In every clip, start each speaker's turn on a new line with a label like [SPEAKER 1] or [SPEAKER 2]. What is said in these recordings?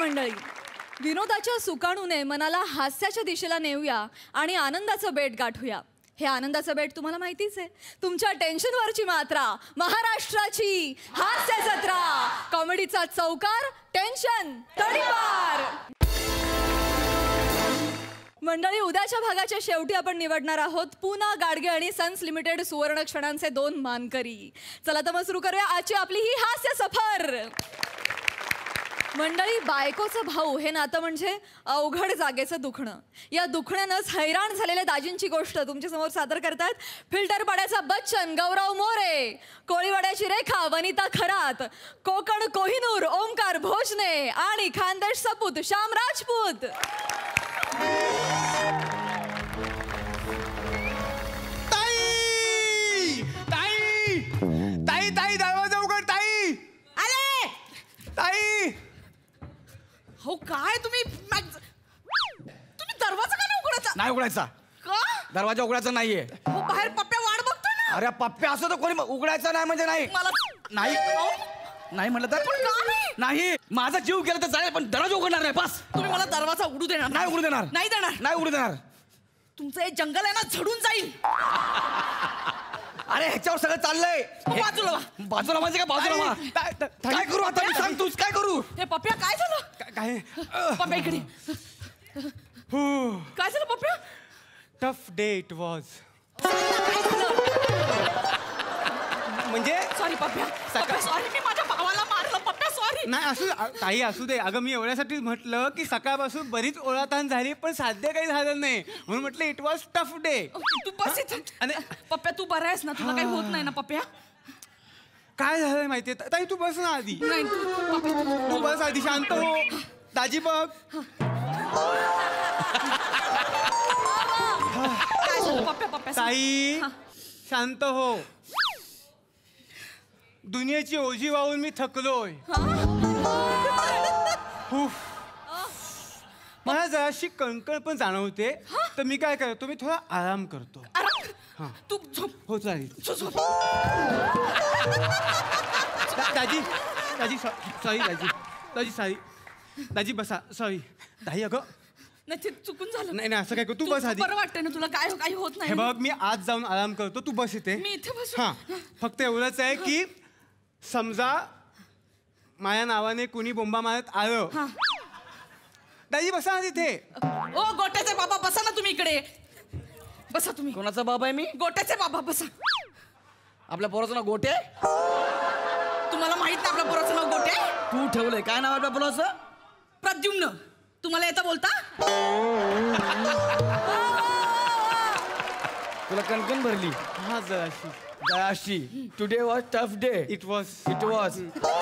[SPEAKER 1] मंडळी, विनोदाच्या सुकाणूने मनाला हास्याच्या दिशेला नेऊया आणि आनंदाचं बेट गाठूया. हे आनंदाचं बेट तुम्हाला माहितीच आहे. तुमच्या टेन्शनवरची मात्रा, महाराष्ट्राची हास्य जत्रा, कॉमेडीचा चौकार, टेन्शन तडीपार. मंडळी, उद्याच्या भागाच्या शेवटी आपण निवडणार आहोत पूना गाडगे आणि सन्स लिमिटेड सुवर्ण क्षणांचे 2 मानकरी. चला तर मग सुरू करूया आजची आपली ही हास्य सफर. मंडळी, बायकोचं भाऊ हे नातं म्हणजे अवघड जागेचं दुखणं. या दुखण्यानंच हैराण झालेल्या दाजींची गोष्ट तुमच्यासमोर सादर करतात फिल्टरपाड्याचा बच्चन गौरव मोरे, कोळीवाड्याची रेखा वनिता खरात, कोकण कोहिनूर ओमकार भोजने आणि खानदेश सपूत श्याम राजपूत.
[SPEAKER 2] ताई ताई ताई ताई दरवाजा उघड ताई.
[SPEAKER 3] अरे
[SPEAKER 2] ताई
[SPEAKER 3] हो काय तुम्ही दरवाजा का नाही उघडायचा?
[SPEAKER 2] नाही उघडायचा.
[SPEAKER 3] का?
[SPEAKER 2] दरवाजा उघडायचा नाहीये.
[SPEAKER 3] हो बाहेर पप्प्या वाट बघतो ना.
[SPEAKER 2] अरे पप्प्या असं तर कोणी उघडायचा नाही म्हणजे नाही.
[SPEAKER 3] मला
[SPEAKER 2] नाही नाही म्हटलं तर
[SPEAKER 3] पण का नाही?
[SPEAKER 2] नाही. माझा जीव गेला तर चालेल पण दरवाजा उघडणार नाही. बस
[SPEAKER 3] तुम्ही मला दरवाजा उघडू देणार
[SPEAKER 2] नाही. उघडू देणार
[SPEAKER 3] नाही देणार.
[SPEAKER 2] नाही उघडू देणार.
[SPEAKER 3] तुमचं हे जंगल आहे ना झडून जाईल.
[SPEAKER 2] अरे ह्याच्यावर सगळं चाललंय.
[SPEAKER 3] बाजूला वा.
[SPEAKER 2] बाजूला म्हणजे काय बाजूला वा. काय करू आता मी सांग तूच काय करू.
[SPEAKER 3] हे पप्प्या काय झालं?
[SPEAKER 2] काय
[SPEAKER 3] पप्प्या इकडे. काय झालं पप्प्या?
[SPEAKER 4] Tough day it was.
[SPEAKER 3] काय झालं?
[SPEAKER 4] म्हणजे
[SPEAKER 3] सॉरी पप्प्या. पप्प्या सॉरी, मी माझ्या भावाला मारलं. पप्प्या सॉरी.
[SPEAKER 4] नाही असू काही असू दे. अगं मी एवढ्यासाठी म्हटलं की सकाळपासून बरीच ओळाताण झाली पण साध्य काही झालं नाही म्हणून म्हटलं इट वॉज टफ डे.
[SPEAKER 3] तू बस इथे. पप्प्या तू बरा आहेस ना? तुला काही होत नाही ना पप्प्या?
[SPEAKER 4] काय झालं माहितीये ताई तू बस ना आधी.
[SPEAKER 3] नाही
[SPEAKER 4] तू बस आधी शांत हो. दाजी बघ.
[SPEAKER 3] काय झालं पप्प्या? पप्प्या
[SPEAKER 4] ताई शांत हो. दुनियेची ओझी वाहून मी थकलोय. मला जराशी कणकण पण जाणवते तर मी काय करतो मी थोडा आराम करतो.
[SPEAKER 3] तू झोप.
[SPEAKER 4] हो चालेल. दाजी दाजी सॉरी दाजी दाजी सॉरी दाजी बसा. सॉरी दाई अगं
[SPEAKER 3] नाही ते चुकून झालं.
[SPEAKER 4] नाही नाही असं काय कर. तू बस आधी.
[SPEAKER 3] बरं वाटतंय ना तुला? काय काही होत नाही?
[SPEAKER 4] हे बघ मी आज जाऊन आराम करतो तू बस इथे.
[SPEAKER 3] मी इथे बसू.
[SPEAKER 4] हा फक्त एवढंच आहे की समजा माझ्या नावाने कुणी बोंबा मारत आलं. दाजी बसा ना तिथे.
[SPEAKER 3] ओ गोट्याचे बाबा बसा ना तुम्ही इकडे. बसा तुम्ही.
[SPEAKER 2] कोणाचा बाबा आहे मी?
[SPEAKER 3] गोट्याचे बाबा बसा.
[SPEAKER 2] आपल्या पोराचं नाव गोटे.
[SPEAKER 3] तुम्हाला माहित नाही आपल्या पोराचं नाव गोटे?
[SPEAKER 2] तू ठेवलंय काय नाव आपल्या पोराचं?
[SPEAKER 3] प्रद्युम्न. तुम्हाला येतं बोलता?
[SPEAKER 2] तुला कणकण भरली.
[SPEAKER 4] हा जराशी
[SPEAKER 2] दयाशी. Today was tough day.
[SPEAKER 4] It was.
[SPEAKER 2] It was.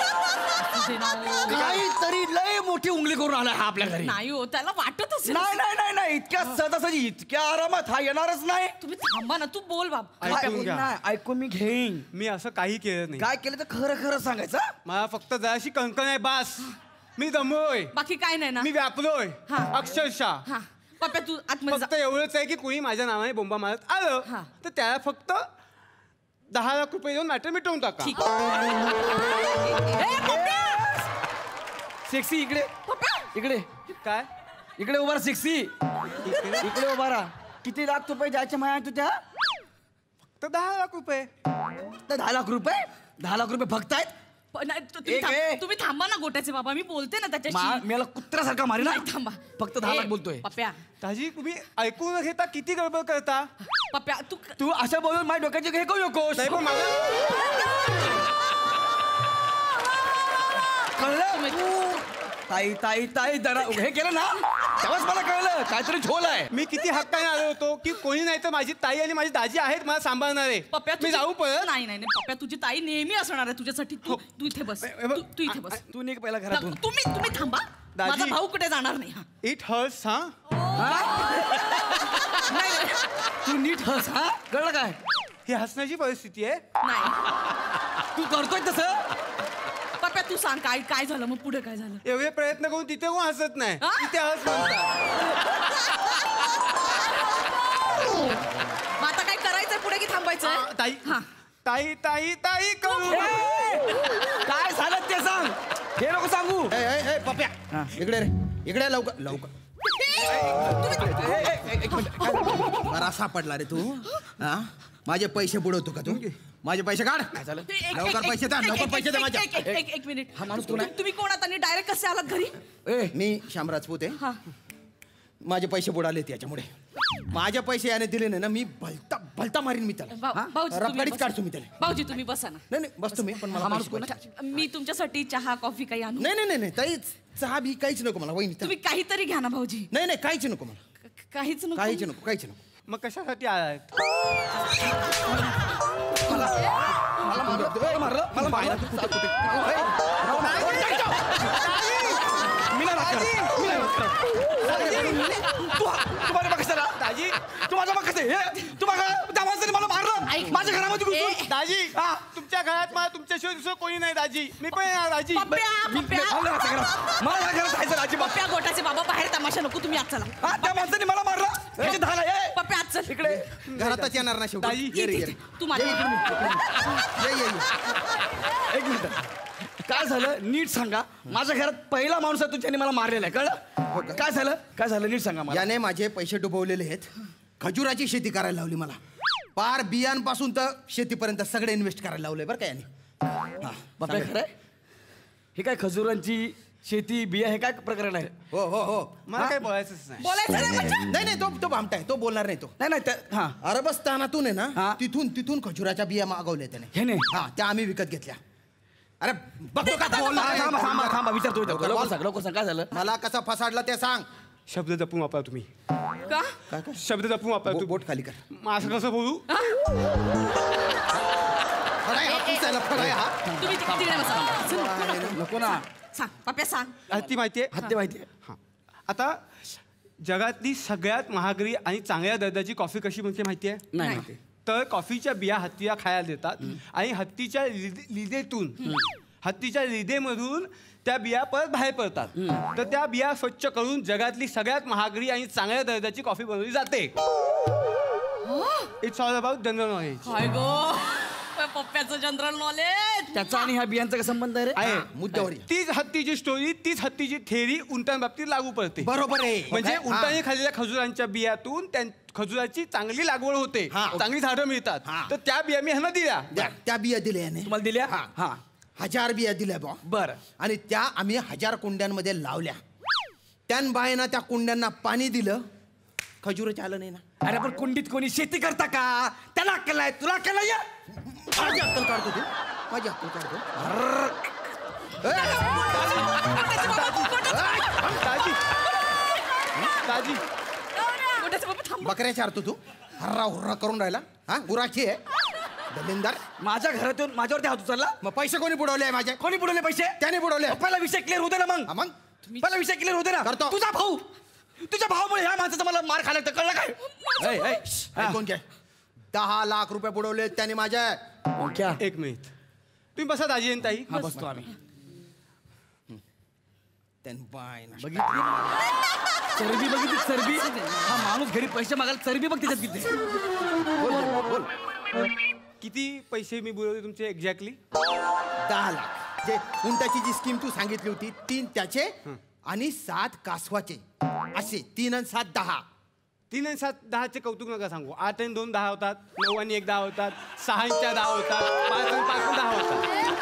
[SPEAKER 2] काहीतरी लय मोठी उंगली करून आलाय हा आपल्या घरी.
[SPEAKER 3] नाही हो त्याला वाटत असेल.
[SPEAKER 2] नाही नाही नाही नाही इतक्या सहजासहजी इतक्या आरामात हा येणारच नाही.
[SPEAKER 3] तुम्ही थांबा ना. तू बोल बाबा.
[SPEAKER 4] ऐकून घ्या.
[SPEAKER 2] नाही, ऐकून मी घेईन.
[SPEAKER 4] मी असं काही केलं नाही.
[SPEAKER 2] काय केलं तर खरं खरं सांगायचं.
[SPEAKER 4] मला फक्त जराशी कणकण आहे बास. मी दमलोय.
[SPEAKER 3] बाकी काय नाही ना?
[SPEAKER 4] मी व्यापलोय
[SPEAKER 3] हा.
[SPEAKER 4] अक्षरशः.
[SPEAKER 3] हा पप्प्या तू आतमध्ये जा.
[SPEAKER 4] फक्त एवढंच आहे की कुणी माझ्या नावाने बोंबा मारत आलं
[SPEAKER 3] हा.
[SPEAKER 4] तर त्याला फक्त 10 लाख रुपये देऊन मॅटर मिटवून टाका.
[SPEAKER 3] ठीक ए, पप्प्या!
[SPEAKER 2] सेक्सी इकडे.
[SPEAKER 3] पप्प्या!
[SPEAKER 4] इकडे काय
[SPEAKER 2] इकडे उभा राहा. सेक्सी इकडे उभा राहा. किती लाख रुपये द्यायचे माया तुझ्या?
[SPEAKER 4] तर 10 लाख रुपये.
[SPEAKER 2] तर 10 लाख रुपये. 10 लाख रुपये फक्त आहेत.
[SPEAKER 3] नाही,
[SPEAKER 2] एक आहे.
[SPEAKER 3] तुम्ही थांबा ना गोट्याचे बाबा. मी बोलते ना त्याच्याशी.
[SPEAKER 2] मला कुत्र्यासारखा मारी ना.
[SPEAKER 3] नाही, थांबा.
[SPEAKER 2] फक्त 10 लाख
[SPEAKER 3] ए,
[SPEAKER 2] बोलतोय.
[SPEAKER 3] पप्प्या
[SPEAKER 4] दाजी तुम्ही ऐकून घेता किती गडबड करता.
[SPEAKER 3] पप्प्या तू
[SPEAKER 2] तू अशा बोलून माझ्या डोक्याचे हे करू नकोस.
[SPEAKER 4] नाही पण मला
[SPEAKER 2] कळलं? ताई ताई ताई जरा हे केलं ना तेव्हाच मला कळलं काहीतरी झोल आहे.
[SPEAKER 4] मी किती हक्काने आलो होतो की कोणी नाही तर माझी ताई आणि माझी दाजी आहेत मला सांभाळणारे.
[SPEAKER 3] पप्प्या
[SPEAKER 4] मी जाऊ परत.
[SPEAKER 3] नाही नाही पप्प्या तुझी ताई नेहमी असणार आहे तुझ्यासाठी. तू इथे बस. तू इथे बस.
[SPEAKER 2] तू निघ पहिला घरातून.
[SPEAKER 3] तुम्ही थांबा.
[SPEAKER 4] दाजी.
[SPEAKER 3] माझा भाऊ कुठे जाणार नाही.
[SPEAKER 4] It hurts. हा
[SPEAKER 2] तू नीट हस. हा कळलं काय?
[SPEAKER 4] ही हसण्याची परिस्थिती आहे.
[SPEAKER 3] नाही
[SPEAKER 2] तू करतोय तसं.
[SPEAKER 3] पप्प्या तू सांग काय काय झालं मग पुढे काय झालं?
[SPEAKER 4] एवढे प्रयत्न करून तिथे कोण हसत नाही.
[SPEAKER 3] हा?
[SPEAKER 4] तिथे हस म्हणतात.
[SPEAKER 3] मग आता काय करायचंय पुढे की थांबायचंय?
[SPEAKER 4] ताई
[SPEAKER 3] हा
[SPEAKER 4] ताई ताई ताई करू.
[SPEAKER 2] काय झालं ते सांग. हे नको सांगू.
[SPEAKER 5] पप्या इकडे रे, इकडे लवकर लवकर. बरा सापडला रे तू. हा माझे पैसे बुडवतो का तू? माझे पैसे काढ. काय झालं? लवकर पैसे द्या, लवकर पैसे द्या माझ्या.
[SPEAKER 3] एक मिनिट.
[SPEAKER 5] हा माणूस कोण आहे?
[SPEAKER 3] तुम्ही कोण आहात आणि डायरेक्ट कसे आलात घरी?
[SPEAKER 5] मी श्याम राजपूत आहे. माझे पैसे बुडाले त्याच्यामुळे. माझे पैसे याने दिले नाही ना, मी भलता भलता मारीन मी त्याला.
[SPEAKER 3] भाऊजी, तुम्ही
[SPEAKER 5] रपगाडीच
[SPEAKER 3] बसा.
[SPEAKER 5] काढतो मी त्याला.
[SPEAKER 3] भाऊजी तुम्ही बसा ना.
[SPEAKER 5] नाही नाही बसतो मी, पण मला माणूस कोण आहे?
[SPEAKER 3] मी तुमच्यासाठी चहा कॉफी काही आणू?
[SPEAKER 5] नाही नाही नाही नाही ताईच चहा बी काहीच नको मला वहिनी.
[SPEAKER 3] तुम्ही काहीतरी घ्या ना भाऊजी.
[SPEAKER 5] नाही नाही काहीच नको मला.
[SPEAKER 3] काहीच नको.
[SPEAKER 5] काहीच नको काहीच नको.
[SPEAKER 4] मग कशासाठी आलात?
[SPEAKER 5] मला मारलं मला मारलं.
[SPEAKER 2] मी नाही राग करत. मी नाही राग करत. तू माझ्या मागे चला.
[SPEAKER 4] दाजी
[SPEAKER 2] तू माझ्या मागे चल. तू त्या माणसाने मला मारलं माझ्या घरामध्ये घुसून.
[SPEAKER 4] दाजी तुमच्या घरात मला तुमच्याशिवाय दुसरं कोणी नाही दाजी. मी पण येणार दाजी.
[SPEAKER 3] पप्प्या, पप्प्या.
[SPEAKER 2] मला या घरात राहायचं अजिबात.
[SPEAKER 3] पप्प्या गोटाचे बाबा बाहेर तमाशा नको, तुम्ही आत चला.
[SPEAKER 2] हा, त्या माणसाने मला मारलं. त्याची धाल आहे.
[SPEAKER 3] पप्प्या आत चल.
[SPEAKER 2] इकडे
[SPEAKER 5] घरातच येणार ना शेवटी.
[SPEAKER 4] ताई,
[SPEAKER 5] ये रे, ये रे.
[SPEAKER 3] तू माझ्या
[SPEAKER 5] ये, ये.
[SPEAKER 2] एक मिनिट. काय झालं नीट सांगा. माझ्या घरात पहिला माणूस आहे तुझ्याने मला मारलेला आहे. कळलं काय झालं? काय झालं नीट सांगा मला.
[SPEAKER 5] याने माझे पैसे डुबवलेले आहेत. खजुराची शेती करायला लावली मला. पार बियांपासून तर शेतीपर्यंत सगळे इन्व्हेस्ट करायला लावले बरं का याने.
[SPEAKER 2] बापरे खरंय? हे काय खजुरांची शेती बिया हे काय प्रकरण आहे?
[SPEAKER 5] हो हो हो.
[SPEAKER 4] मला काही बोलायचंच नाही.
[SPEAKER 3] बोलायचं नाही म्हणजे?
[SPEAKER 5] नाही नाही तो भामटा आहे, तो बोलणार नाही तो.
[SPEAKER 2] नाही नाही हा
[SPEAKER 5] अरबस्थानातून आहे
[SPEAKER 2] हा.
[SPEAKER 5] ना, तिथून खजुराच्या बिया मागवल्या त्याने.
[SPEAKER 2] ह्याने?
[SPEAKER 5] हा त्या आम्ही विकत घेतल्या. अरे बघतो का बोलणार आहे?
[SPEAKER 2] थांबा विचारतो
[SPEAKER 5] लवकर
[SPEAKER 2] लवकर
[SPEAKER 5] बोल.
[SPEAKER 2] सांग लवकर सांग काय झालं?
[SPEAKER 5] मला कसा फसाडला ते सांग.
[SPEAKER 4] शब्द जपून वापरा तुम्ही.
[SPEAKER 3] का?
[SPEAKER 5] काय काय
[SPEAKER 4] शब्द जपून वापरा तू.
[SPEAKER 5] बोट खाली कर.
[SPEAKER 4] मग असं कसं बोलू?
[SPEAKER 5] फडाय हा, पुसायला फडाय हा.
[SPEAKER 3] तुम्ही तिकडे बसा. चल, नको.
[SPEAKER 2] नको ना.
[SPEAKER 3] सांग पप्प्या सांग.
[SPEAKER 4] हत्ती माहितीये?
[SPEAKER 2] हत्ती माहितीये.
[SPEAKER 4] हां. आता जगातली सगळ्यात महागडी आणि चांगल्या दर्जाची कॉफी कशी म्हणते माहितीये?
[SPEAKER 2] नाही
[SPEAKER 4] तर कॉफीच्या बिया हत्तीला खायला देतात आणि हत्तीच्या हत्तीच्या लिदेमधून त्या बिया परत बाहेर पडतात. तर त्या बिया स्वच्छ करून जगातली सगळ्यात महागडी आणि चांगल्या दर्जाची कॉफी बनवली जाते. It's all about general knowledge.
[SPEAKER 3] हाय गो पप्प्याचं जनरल नॉलेज.
[SPEAKER 2] त्याचा आणि ह्या बियांचा काय संबंध आहे रे?
[SPEAKER 4] आहे
[SPEAKER 5] मुद्द्यावर ये.
[SPEAKER 4] तीच हत्तीची स्टोरी, तीच हत्तीची थेअरी उंटांबाबतीत लागू पडते.
[SPEAKER 5] बरोबर आहे.
[SPEAKER 4] म्हणजे
[SPEAKER 5] हा.
[SPEAKER 4] उंटाने खाल्लेल्या खजुरांच्या बियातून खजुराची चांगली लागवड होते,
[SPEAKER 5] हा.
[SPEAKER 4] चांगली झाडं मिळतात.
[SPEAKER 5] हा.
[SPEAKER 4] तर त्या बिया मी ह्यांना दिल्या.
[SPEAKER 5] त्या बिया दिल्या याने.
[SPEAKER 2] तुम्हाला दिल्या?
[SPEAKER 5] हा.
[SPEAKER 2] हा
[SPEAKER 5] 1000 बिया दिल्या बा.
[SPEAKER 2] बरं.
[SPEAKER 5] आणि त्या आम्ही 1000 कुंड्यांमध्ये लावल्या. त्यान बायना त्या कुंड्यांना पाणी दिलं, खजूरच आलं नाही ना.
[SPEAKER 2] अरे पण कुंडीत कोणी शेती करता का? त्याला अक्कल आहे, तुला अक्कल नाही?
[SPEAKER 5] माझी अक्कल काढतो तू. माझी अक्कल काढतो.
[SPEAKER 4] दाजी
[SPEAKER 3] गोट्याचे बाबा थांब.
[SPEAKER 5] बकऱ्या चारतो तू. हर्रा हुर्रा करून राहिला. हा गुराची आहे दलिंदर.
[SPEAKER 2] माझ्या घरातून माझ्यावरती हात उचलला.
[SPEAKER 5] मग पैसे कोणी बुडवले माझे?
[SPEAKER 2] कोणी बुडवले पैसे?
[SPEAKER 5] त्याने बुडवले.
[SPEAKER 2] पहिला विषय क्लिअर होते ना मग.
[SPEAKER 5] हा, मग
[SPEAKER 2] पहिला विषय क्लिअर होते ना.
[SPEAKER 5] करतो.
[SPEAKER 2] तुझा भाऊ, तुझ्या भावामुळे ह्या माणसाचा मला मार खायला लागतं, कळलं काय? ऐ, ऐ, हा.
[SPEAKER 5] ऐकून घे. 10 लाख रुपये बुडवले त्याने माझ्या.
[SPEAKER 2] क्या?
[SPEAKER 4] एक मिनिट तुम्ही बसा दाजी आणि ताई.
[SPEAKER 2] हा बसतो आम्ही.
[SPEAKER 5] त्यान बायना.
[SPEAKER 2] बघितली चरबी, बघितली चरबी. हा माणूस घरी पैसे मागायला चरबी बघ त्याच्यात किती.
[SPEAKER 4] किती पैसे मी बोलवले तुमचे एक्झॅक्टली?
[SPEAKER 5] 10 लाख. जे उंटाची जी स्कीम तू सांगितली होती 3 त्याचे आणि 7 कासवाचे, असे 3 आणि 7 10.
[SPEAKER 4] 3 आणि 7 10चे कौतुक नका सांगू. 8 आणि 2 10 होतात, 9 आणि 1 10 होतात, 6 आणि 4 10 होतात, 5 आणि 5 10 होतात.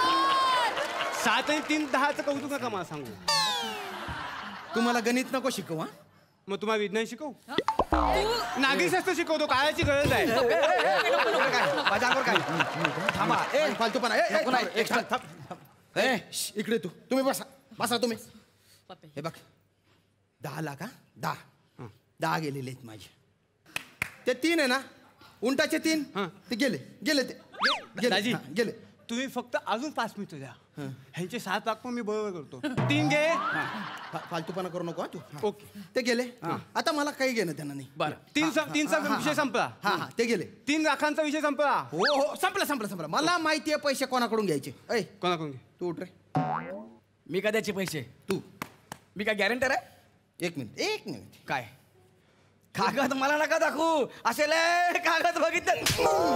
[SPEAKER 4] 7 आणि 3 10चं कौतुक नका मला सांगू.
[SPEAKER 5] तुम्हाला गणित नको शिकवू हा.
[SPEAKER 4] मग तुम्हाला विज्ञान शिकवू? नागरिकशास्त्र शिकवतो, काळाची गरज आहे.
[SPEAKER 2] माझ्या अंगावर काय? थांबा. ए,
[SPEAKER 5] फालतूपणा.
[SPEAKER 2] नको नाही. एक थांब, थांब.
[SPEAKER 5] इकडे तू. तुम्ही बसा. बसा तुम्ही. हे बघ 10 लाख. 10 गेलेले आहेत माझे. ते 3 आहे ना उंटाचे 3 ते गेले ते
[SPEAKER 4] दाजी.
[SPEAKER 5] गेले.
[SPEAKER 4] तुम्ही फक्त अजून 5 मिनिटं द्या. ह्यांचे 7 लाख पण मी बरोबर करतो. 3 घे.
[SPEAKER 5] फालतूपणा करू नको हा तू.
[SPEAKER 4] ओके.
[SPEAKER 5] ते गेले. आता मला काही घेणं त्यांना नाही.
[SPEAKER 2] बरं.
[SPEAKER 4] 3चा विषय संपला.
[SPEAKER 5] हा ते गेले.
[SPEAKER 4] 3 लाखांचा विषय संपला.
[SPEAKER 5] हो संपला. मला माहितीये पैसे कोणाकडून घ्यायचे. ऐ
[SPEAKER 4] कोणाकडून घे?
[SPEAKER 5] तू उठ रे.
[SPEAKER 2] मी का द्यायचे पैसे?
[SPEAKER 5] तू
[SPEAKER 2] मी काय गॅरंटर आहे?
[SPEAKER 5] एक मिनिट.
[SPEAKER 2] काय कागद मला नका दाखवू. असेल कागद बघितलं.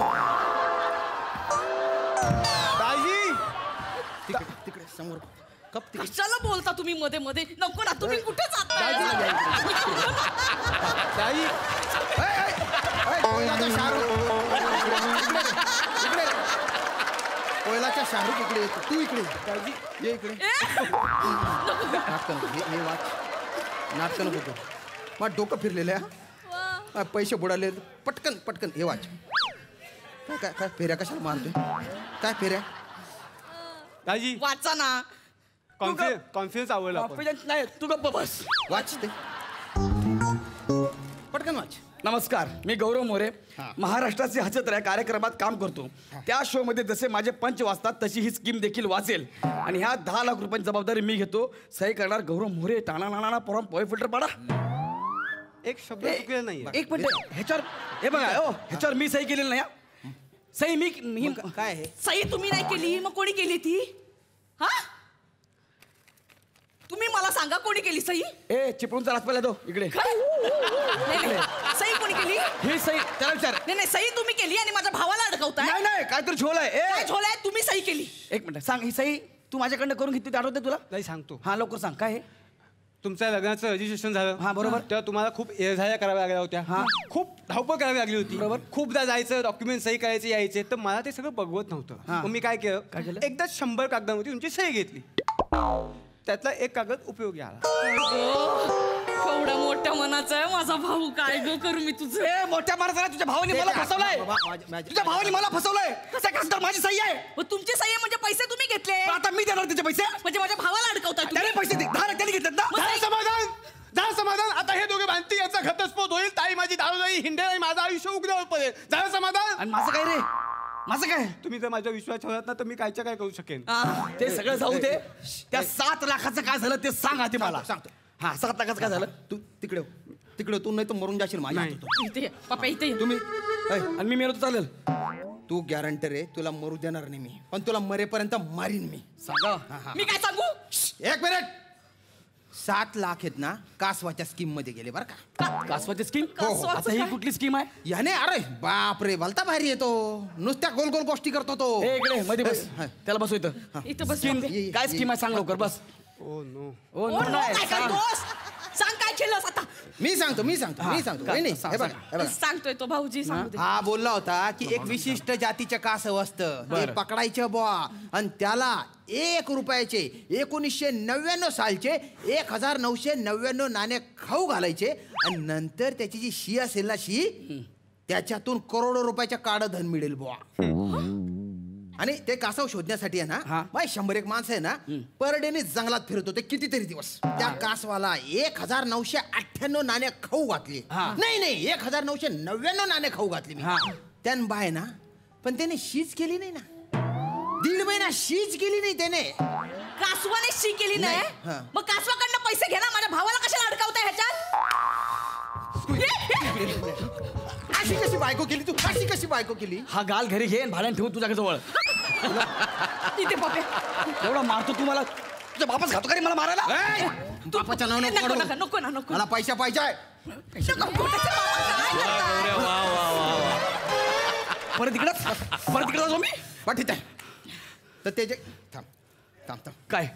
[SPEAKER 4] दाजी
[SPEAKER 5] तिकडे समोर कप तिकडे.
[SPEAKER 3] कशाला बोलता तुम्ही मध्ये मध्ये नको ना तुम्ही कुठे जाताय
[SPEAKER 5] ताई, कोयलाचा शाहरुख इकडे. कोयलाचा शाहरुख इकडे येतो. तू इकडे ये इकडे. नाटकं नको. हे वाच नाटकं नको. मग डोकं फिरलेलं आहे. पैसे बुडाले. पटकन पटकन हे वाच. काय काय काय फेऱ्या कशाला मारतोय? काय फेऱ्या?
[SPEAKER 4] दाजी
[SPEAKER 3] वाचा ना.
[SPEAKER 4] कॉन्फिडन्स आवडला आपण.
[SPEAKER 2] Confidence नाही तू गप्प बस.
[SPEAKER 5] वाच ते पटकन वाच.
[SPEAKER 2] नमस्कार, मी गौरव मोरे.
[SPEAKER 5] हा.
[SPEAKER 2] महाराष्ट्राचे हसत या कार्यक्रमात काम करतो. त्या शो मध्ये जसे माझे पंच वाचतात तशी ही स्कीम देखील वाचेल आणि ह्या 10 लाख रुपयांची जबाबदारी मी घेतो. सही करणार गौरव मोरे. टाणा नाणा पोरम पोय फिल्टर पाडा.
[SPEAKER 4] एक शब्द चुकलेला नाही.
[SPEAKER 2] एक मिनिट ह्याच्यावर हे बघा ह्याच्यावर मी सही केलेली नाही हा. सही मी
[SPEAKER 5] काय आहे?
[SPEAKER 3] सही तुम्ही नाही केली मग कोणी केली ती? हा तुम्ही मला सांगा कोणी केली सही?
[SPEAKER 2] ए चिपळूणचा राजपाल दो इकडे.
[SPEAKER 3] नाही, नाही. सही कोणी केली?
[SPEAKER 2] ही सही त्याला विचार.
[SPEAKER 3] नाही नाही सही तुम्ही केली आणि माझ्या भावाला अडकवताय.
[SPEAKER 2] नाही नाही काहीतरी झोल आहे.
[SPEAKER 3] काय
[SPEAKER 2] ए
[SPEAKER 3] झोलाय? तुम्ही सही केली.
[SPEAKER 2] एक मिनिट सांग ही सही तू माझ्याकडनं करून घेतली आठवते तुला?
[SPEAKER 4] नाही सांगतो.
[SPEAKER 2] हा लवकर सांग काय आहे?
[SPEAKER 4] तुमच्या लग्नाचं रजिस्ट्रेशन झालं.
[SPEAKER 2] हा, बरोबर.
[SPEAKER 4] तेव्हा तुम्हाला खूप एरझाया कराव्या लागल्या होत्या.
[SPEAKER 2] हा.
[SPEAKER 4] खूप धावपळ करावी लागली होती.
[SPEAKER 2] बरोबर.
[SPEAKER 4] खूपदा जायचं, डॉक्युमेंट सही करायचे यायचे, तर मला ते सगळं बघवत नव्हतं.
[SPEAKER 2] हा.
[SPEAKER 4] मग मी काय
[SPEAKER 2] काय
[SPEAKER 4] केलं
[SPEAKER 2] केलं?
[SPEAKER 4] एकदा 100 कागदांवरती तुमची सही घेतली. त्यातला एक कागद उपयोगी आला.
[SPEAKER 3] एवढा मोठ्या मनाचा आहे माझा भाऊ. काय गो करू मी तुझं?
[SPEAKER 2] ए मोठ्या माणसाला तुझ्या भावाने मला फसवलंय.
[SPEAKER 5] बाबा, माझ्या-
[SPEAKER 2] तुझ्या भावाने मला फसवलंय. कसा कसं माझी सही आहे.
[SPEAKER 3] मग तुमची सही आहे म्हणजे पैसे तुम्ही घेतले
[SPEAKER 2] पण आता मी देणार त्याचे पैसे.
[SPEAKER 3] म्हणजे माझ्या भावाला अडकवताय तुम्ही.
[SPEAKER 2] त्याने पैसे दे. 10 लाख त्याने घेतलेत ना.
[SPEAKER 4] झालं समाधान. झालं समाधान. आता हे दोघे भांडती, याचा घटस्फोट होईल. ताई माझी दारू जाई हिंडे आणि माझं आयुष्य उघड्यावर पडेल. झालं समाधान.
[SPEAKER 2] आणि माझं काय रे माझं काय
[SPEAKER 4] तुम्ही जर माझा विश्वास ठेवलात ना तर मी कायच्या काय करू शकेन.
[SPEAKER 2] ते सगळं जाऊ दे. त्या 7 लाखाचं काय झालं ते सांग आधी मला.
[SPEAKER 5] सांगतो.
[SPEAKER 2] हा 7 लाखाचं काय झालं?
[SPEAKER 5] तू तिकडे हो. तिकडे तू नाही तर मरून जाशील माझ्या
[SPEAKER 4] नाही.
[SPEAKER 5] हातात.
[SPEAKER 3] इथे ये. पप्पा इथे ये.
[SPEAKER 5] तुम्ही ऐ,
[SPEAKER 2] आणि मी मेलो तर चालेल.
[SPEAKER 5] तू गॅरंटर आहे. तुला मरू देणार नाही मी. पण तुला मरेपर्यंत मारीन मी.
[SPEAKER 2] सांगा.
[SPEAKER 3] मी काय सांगू?
[SPEAKER 5] एक मिनिट. 7 लाख आहेत ना कासवाच्या स्कीम मध्ये गेले बरं का.
[SPEAKER 2] कासवाची स्कीम.
[SPEAKER 3] कासवाचं
[SPEAKER 2] आता ही
[SPEAKER 3] काय?
[SPEAKER 2] कुठली स्कीम आहे?
[SPEAKER 5] याने अरे बाप रे भलता भारी येतो. नुसत्या गोल गोल गोष्टी करतो तो.
[SPEAKER 2] ए इकडे मध्ये बस.
[SPEAKER 5] हा.
[SPEAKER 2] त्याला बसू इथं.
[SPEAKER 3] इथं बस
[SPEAKER 2] स्कीम
[SPEAKER 3] पप्पे.
[SPEAKER 2] काय स्कीम आहे सांग लवकर बस.
[SPEAKER 4] Oh no.
[SPEAKER 2] Oh
[SPEAKER 3] oh,
[SPEAKER 2] no
[SPEAKER 3] no,
[SPEAKER 2] नाही,
[SPEAKER 3] काय
[SPEAKER 2] सांग.
[SPEAKER 3] करतोस? सांग काय केलंस आता?
[SPEAKER 5] मी सांगतो
[SPEAKER 2] हा,
[SPEAKER 5] काय
[SPEAKER 2] काय?
[SPEAKER 5] नाही
[SPEAKER 2] सांग,
[SPEAKER 5] हे बघा,
[SPEAKER 2] सांग.
[SPEAKER 5] हे बघा.
[SPEAKER 3] सांगतोय तो भाऊजी सांगू दे.
[SPEAKER 5] हा बोलला होता की एक विशिष्ट जातीचं कासव असतं ते
[SPEAKER 2] बरं.
[SPEAKER 5] पकडायचं बुवा आणि त्याला 1 रुपयाचे 1999 सालचे 1999 नाणे खाऊ घालायचे आणि नंतर त्याची जी शी असेल ना शी त्याच्यातून करोडो रुपयाच्या काळं धन मिळेल बुवा. आणि ते कासव शोधण्यासाठी आहे
[SPEAKER 2] हा.
[SPEAKER 5] ना माय 100 माणसं आहे ना पर डेने जंगलात फिरत होते कितीतरी दिवस. त्या कासवाला 1998 नाणे खाऊ घातली.
[SPEAKER 2] हा.
[SPEAKER 5] नाही 1999 नाणे खाऊ घातली मी.
[SPEAKER 2] हा.
[SPEAKER 5] त्यान बाय ना पण त्याने शीच केली नाही ना. 1.5 महिना शीच केली नाही त्याने.
[SPEAKER 3] कासवाने शी केली नाही
[SPEAKER 5] नाही, हा.
[SPEAKER 3] मग कासवाकडनं पैसे घे ना. माझ्या भावाला कशाला अडकवताय ह्याच्यात?
[SPEAKER 5] अशी कशी बायको केली तू? अशी कशी बायको केली?
[SPEAKER 2] हा गाल घरी घे भाड्यान ठेवून तुझ्या जवळ.
[SPEAKER 3] इथे पप्पे.
[SPEAKER 2] एवढा मारतो तू मला. तुझ्या बापाच घातो का रे मला मारायला?
[SPEAKER 5] बापाच्या नावानं
[SPEAKER 3] नको
[SPEAKER 5] पडू.
[SPEAKER 3] नका नको ना नको.
[SPEAKER 5] मला पैसा पाहिजे.
[SPEAKER 3] नको, पोटाचे बाबा काय करताय?
[SPEAKER 2] परत तिकडे जाऊ मी.
[SPEAKER 5] पण ठीक आहे. तर ते जे थांब थांब थांब
[SPEAKER 2] काय?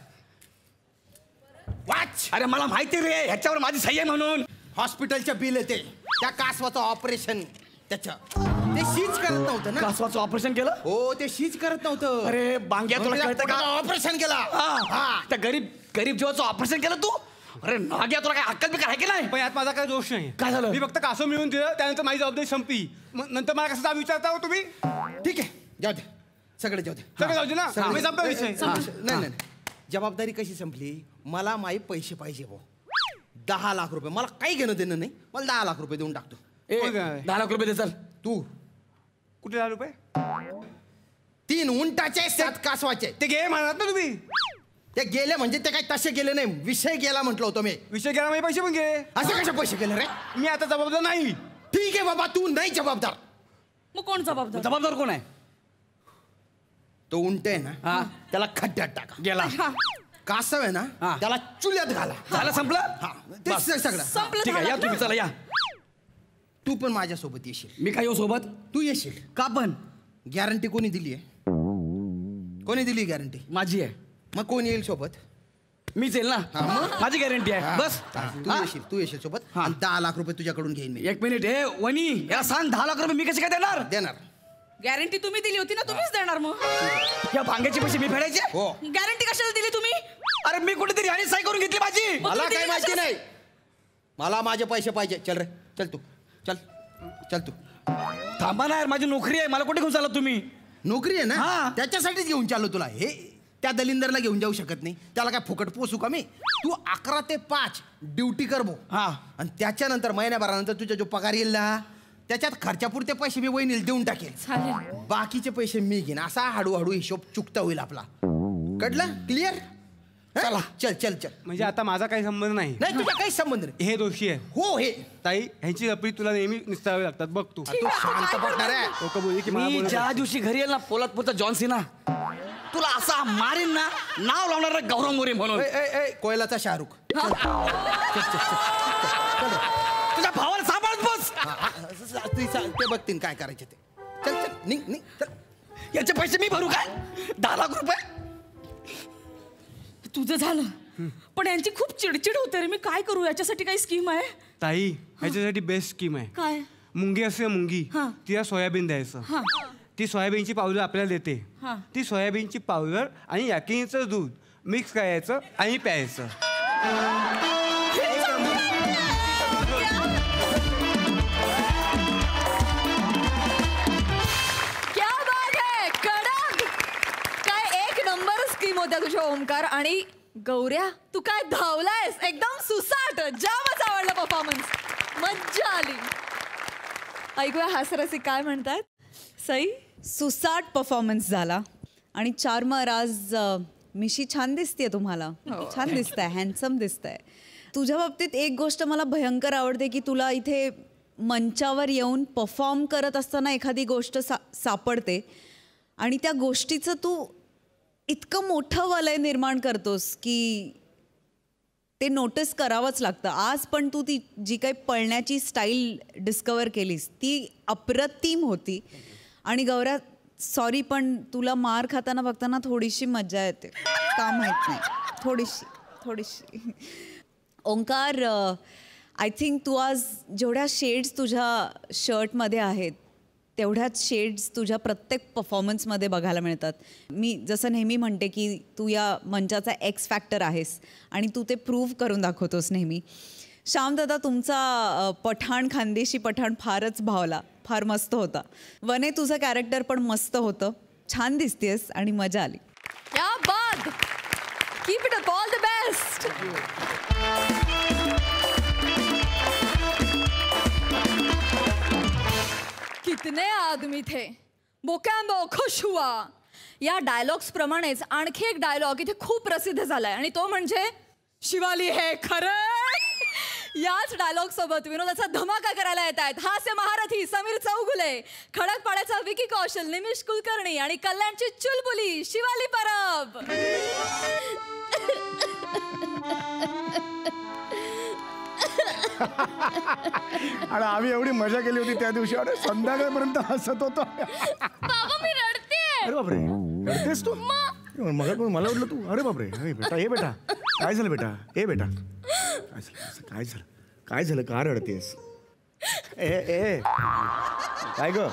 [SPEAKER 5] वाच.
[SPEAKER 2] अरे मला माहिती रे ह्याच्यावर माझी सही आहे म्हणून.
[SPEAKER 5] हॉस्पिटलचं बिल येते त्या कासवाचं ऑपरेशन त्याचं ते शीच करत नव्हतं ना.
[SPEAKER 2] कासवाचं ऑपरेशन केलं.
[SPEAKER 5] हो ते शीच करत नव्हतं.
[SPEAKER 2] अरे बांग्या तुला कळतं का?
[SPEAKER 5] ऑपरेशन केला.
[SPEAKER 2] हा. त्या गरीब जीवाचं ऑपरेशन केलं तू. अरे नाग्या तुला काय अक्कल बिकल आहे की नाही?
[SPEAKER 4] पण यात माझा काय दोष नाही.
[SPEAKER 2] काय झालं?
[SPEAKER 4] मी फक्त कासव मिळून दिलं त्यानंतर माझी जबाबदारी संपली. मग नंतर मला कसं विचारता हो तुम्ही?
[SPEAKER 5] ठीक आहे जाऊ दे सगळं जाऊ दे.
[SPEAKER 4] सगळं जाऊ दे ना.
[SPEAKER 5] सगळं.
[SPEAKER 4] मी संपला विषय.
[SPEAKER 5] नाही जबाबदारी कशी संपली. मला माही पैसे पाहिजे भाऊ. 10 लाख रुपये. मला काही घेणं देणं नाही. मला 10 लाख रुपये देऊन टाकतो.
[SPEAKER 2] ए,
[SPEAKER 4] कोण काय?
[SPEAKER 2] 10 लाख रुपये दे चल.
[SPEAKER 5] तू
[SPEAKER 4] कुठे 10 रुपये?
[SPEAKER 5] 3 उंटाचे 7 कासवाचे.
[SPEAKER 4] ते घे म्हणत ना तुम्ही.
[SPEAKER 5] ते गेले म्हणजे ते काही तसे गेले नाही. विषय गेला म्हटलं होतं मी.
[SPEAKER 4] विषय गेला म्हणजे पैसे पण घे.
[SPEAKER 5] असे कसे पैसे गेले रे?
[SPEAKER 4] मी आता जबाबदार नाही.
[SPEAKER 5] ठीक आहे बाबा तू नाही जबाबदार.
[SPEAKER 3] मग कोण जबाबदार?
[SPEAKER 2] जबाबदार कोण आहे?
[SPEAKER 5] तो उंट आहे ना
[SPEAKER 2] हा.
[SPEAKER 5] त्याला खड्ड्यात टाका.
[SPEAKER 2] गेला.
[SPEAKER 5] कासव आहे ना
[SPEAKER 2] हा.
[SPEAKER 5] त्याला चुल्यात घाला.
[SPEAKER 2] झालं संपलं.
[SPEAKER 5] हा ते
[SPEAKER 2] बस.
[SPEAKER 5] सगळं.
[SPEAKER 3] संपलं
[SPEAKER 2] ठीक आहे या
[SPEAKER 3] झालं
[SPEAKER 2] तुम्ही
[SPEAKER 3] ना?
[SPEAKER 2] चला या.
[SPEAKER 5] तू पण माझ्यासोबत येशील.
[SPEAKER 2] मी काय येऊ सोबत?
[SPEAKER 5] तू येशील.
[SPEAKER 2] का पण?
[SPEAKER 5] गॅरंटी कोणी दिली आहे? कोणी दिली गॅरंटी?
[SPEAKER 2] माझी आहे.
[SPEAKER 5] मग कोण येईल सोबत?
[SPEAKER 2] मीच येईल ना माझी गॅरंटी आहे बस
[SPEAKER 5] तू येशील सोबत आणि 10 लाख रुपये तुझ्याकडून घेईन मी.
[SPEAKER 2] एक मिनिट हे वनी याला सांग 10 लाख रुपये मी कसे काय देणार.
[SPEAKER 3] गॅरंटी तुम्ही दिली होती ना, तुम्हीच देणार मग.
[SPEAKER 2] या भांग्याचे पैसे मी फेडायचे.
[SPEAKER 5] हो.
[SPEAKER 3] गॅरंटी कशाला दिली तुम्ही?
[SPEAKER 2] अरे मी कुठेतरी आणि सही करून घेतली माझी.
[SPEAKER 5] मला
[SPEAKER 3] दिली
[SPEAKER 5] काही माहिती
[SPEAKER 3] कशाला?
[SPEAKER 5] नाही. मला माझे पैसे पाहिजे. चल रे, चल तू, चल चल तू.
[SPEAKER 2] थांबा ना यार, माझी नोकरी आहे, मला कुठे घेऊन चालला तुम्ही.
[SPEAKER 5] नोकरी आहे ना,
[SPEAKER 2] हा.
[SPEAKER 5] त्याच्यासाठीच घेऊन चाललो तुला. हे त्या दलिंदरला घेऊन जाऊ शकत नाही, त्याला काय फुकट पोसू का मी. तू 11 ते 5 ड्युटी कर भो.
[SPEAKER 2] हा.
[SPEAKER 5] आणि त्याच्यानंतर महिन्याभरानंतर तुझा जो पगार येईल ना, त्याच्यात खर्चापुरते पैसे मी वहिनीला देऊन टाकेल.
[SPEAKER 3] चालेल.
[SPEAKER 5] बाकीचे पैसे मी घेईन. असा हळूहळू हिशोब चुकता होईल आपला. कळलं? क्लिअर? चला, चल चल चल.
[SPEAKER 4] म्हणजे आता माझा काही संबंध नाही.
[SPEAKER 5] नाही, तुझा काही संबंध नाही.
[SPEAKER 4] हे दोषी आहे.
[SPEAKER 5] हो, हे
[SPEAKER 4] ताई ह्यांची लपडी तुला नेहमी निसटावे लागतात बघ तू.
[SPEAKER 5] तू शांत बसणार आहे.
[SPEAKER 4] लोक बोलली की मला
[SPEAKER 2] मी
[SPEAKER 4] बोलत
[SPEAKER 2] ज्या दिवशी घरी येईल ना पोलादपूरचा जॉन सिना, तुला असा मारीन ना, नाव लावणार गौरव मोरे म्हणून.
[SPEAKER 5] कोयलाचा शाहरुख.
[SPEAKER 2] तुझ्या भावाला सांभाळत बस.
[SPEAKER 5] ते बघतील काय करायचे ते. चल चल, निघ निघ, चल.
[SPEAKER 2] याचे पैसे मी भरू काय? 10 लाख रुपये.
[SPEAKER 3] तुझं झालं, पण यांची खूप चिडचिड होते रे. मी काय करू? याच्यासाठी काही स्कीम आहे?
[SPEAKER 4] ताई ह्याच्यासाठी बेस्ट स्कीम आहे.
[SPEAKER 3] काय?
[SPEAKER 4] मुंगी असते मुंगी,
[SPEAKER 3] हा.
[SPEAKER 4] तिला सोयाबीन द्यायचं.
[SPEAKER 3] हा.
[SPEAKER 4] ती सोयाबीनची पावडर आपल्याला देते.
[SPEAKER 3] हा.
[SPEAKER 4] ती सोयाबीनची पावडर आणि याकिनीचं दूध मिक्स करायचं आणि प्यायचं.
[SPEAKER 1] क्या बात आहे, कडक. काय एक नंबर स्कीम होत्या तुझ्या ओमकार. आणि गौऱ्या तू काय धावलायस, एकदम सुसाट. जामच आवडला परफॉर्मन्स, मज्जा आली. ऐकूया हास्यरसी काय म्हणतात. सई.
[SPEAKER 6] सुसाट परफॉर्मन्स झाला आणि चार्मर आज मिशी छान दिसतेय तुम्हाला. छान दिसतंय, हँडसम दिसतंय. तुझ्या बाबतीत एक गोष्ट मला भयंकर आवडते की तुला इथे मंचावर येऊन परफॉर्म करत असताना एखादी गोष्ट सापडते आणि त्या गोष्टीचं तू इतकं मोठं वलय निर्माण करतोस की ते नोटीस करावंच लागतं. आज पण तू ती जी काही पळण्याची स्टाईल डिस्कवर केलीस ती अप्रतिम होती. आणि गौऱ्या सॉरी, पण तुला मार खाताना बघताना थोडीशी मजा येते, का माहीत नाही, थोडीशी. ओंकार, आय थिंक तू आज जेवढ्या शेड्स तुझ्या शर्टमध्ये आहेत तेवढ्याच शेड्स तुझ्या प्रत्येक परफॉर्मन्समध्ये बघायला मिळतात. मी जसं नेहमी म्हणते की तू या मंचाचा एक्स फॅक्टर आहेस आणि तू ते प्रूव्ह करून दाखवतोस नेहमी. श्यामदादा, तुमचा पठाण, खानदेशी पठाण फारच भावला, फार मस्त होता. वने, तुझं कॅरेक्टर पण मस्त होतं, छान दिसतेस आणि मजा आली.
[SPEAKER 1] क्या बात. Keep it up, all the best. कितने आदमी थे, बोकॅम्बो खुश हुआ. या डायलॉग्स प्रमाणेच आणखी एक डायलॉग इथे खूप प्रसिद्ध झालाय आणि तो म्हणजे शिवाली हे खरं. याच डायलॉग सोबत विनोदाचा धमाका करायला येत आहेत हास्य महारथी समीर चौगुले, खडकपाड्याचा विकी कौशल, निमिष कुलकर्णी आणि कल्याणची चुलबुली शिवाली परब.
[SPEAKER 7] आणि आम्ही एवढी मजा केली होती त्या दिवशी, अरे संध्याकाळपर्यंत हसत होतो.
[SPEAKER 8] बाबा मी रडते.
[SPEAKER 7] अरे बापरे, रडतेस तू? मला वाटलं तू, अरे बापरे. बेटा हे बेटा, काय झालं बेटा, ए बेटा काय झालं का रडतेस? ए काय ग,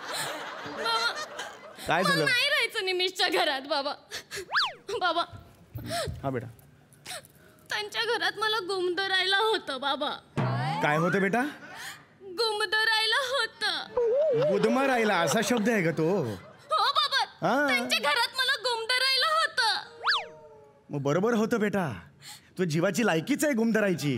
[SPEAKER 7] काय झालं?
[SPEAKER 8] नाही राहायचं निमिषच्या घरात बाबा. बाबा
[SPEAKER 7] हा बेटा,
[SPEAKER 8] त्यांच्या घरात मला गुमदरायला होतं बाबा.
[SPEAKER 7] काय होतं बेटा?
[SPEAKER 8] गुमदरायला होतं.
[SPEAKER 7] गुदमा राहिला असा शब्द आहे का तो?
[SPEAKER 8] हो बाबा,
[SPEAKER 7] हा.
[SPEAKER 8] त्यांच्या घरात मला गुमदरायला होतं.
[SPEAKER 7] मग बरोबर होतं बेटा, तू जीवाची लायकीच आहे गुमधरायची.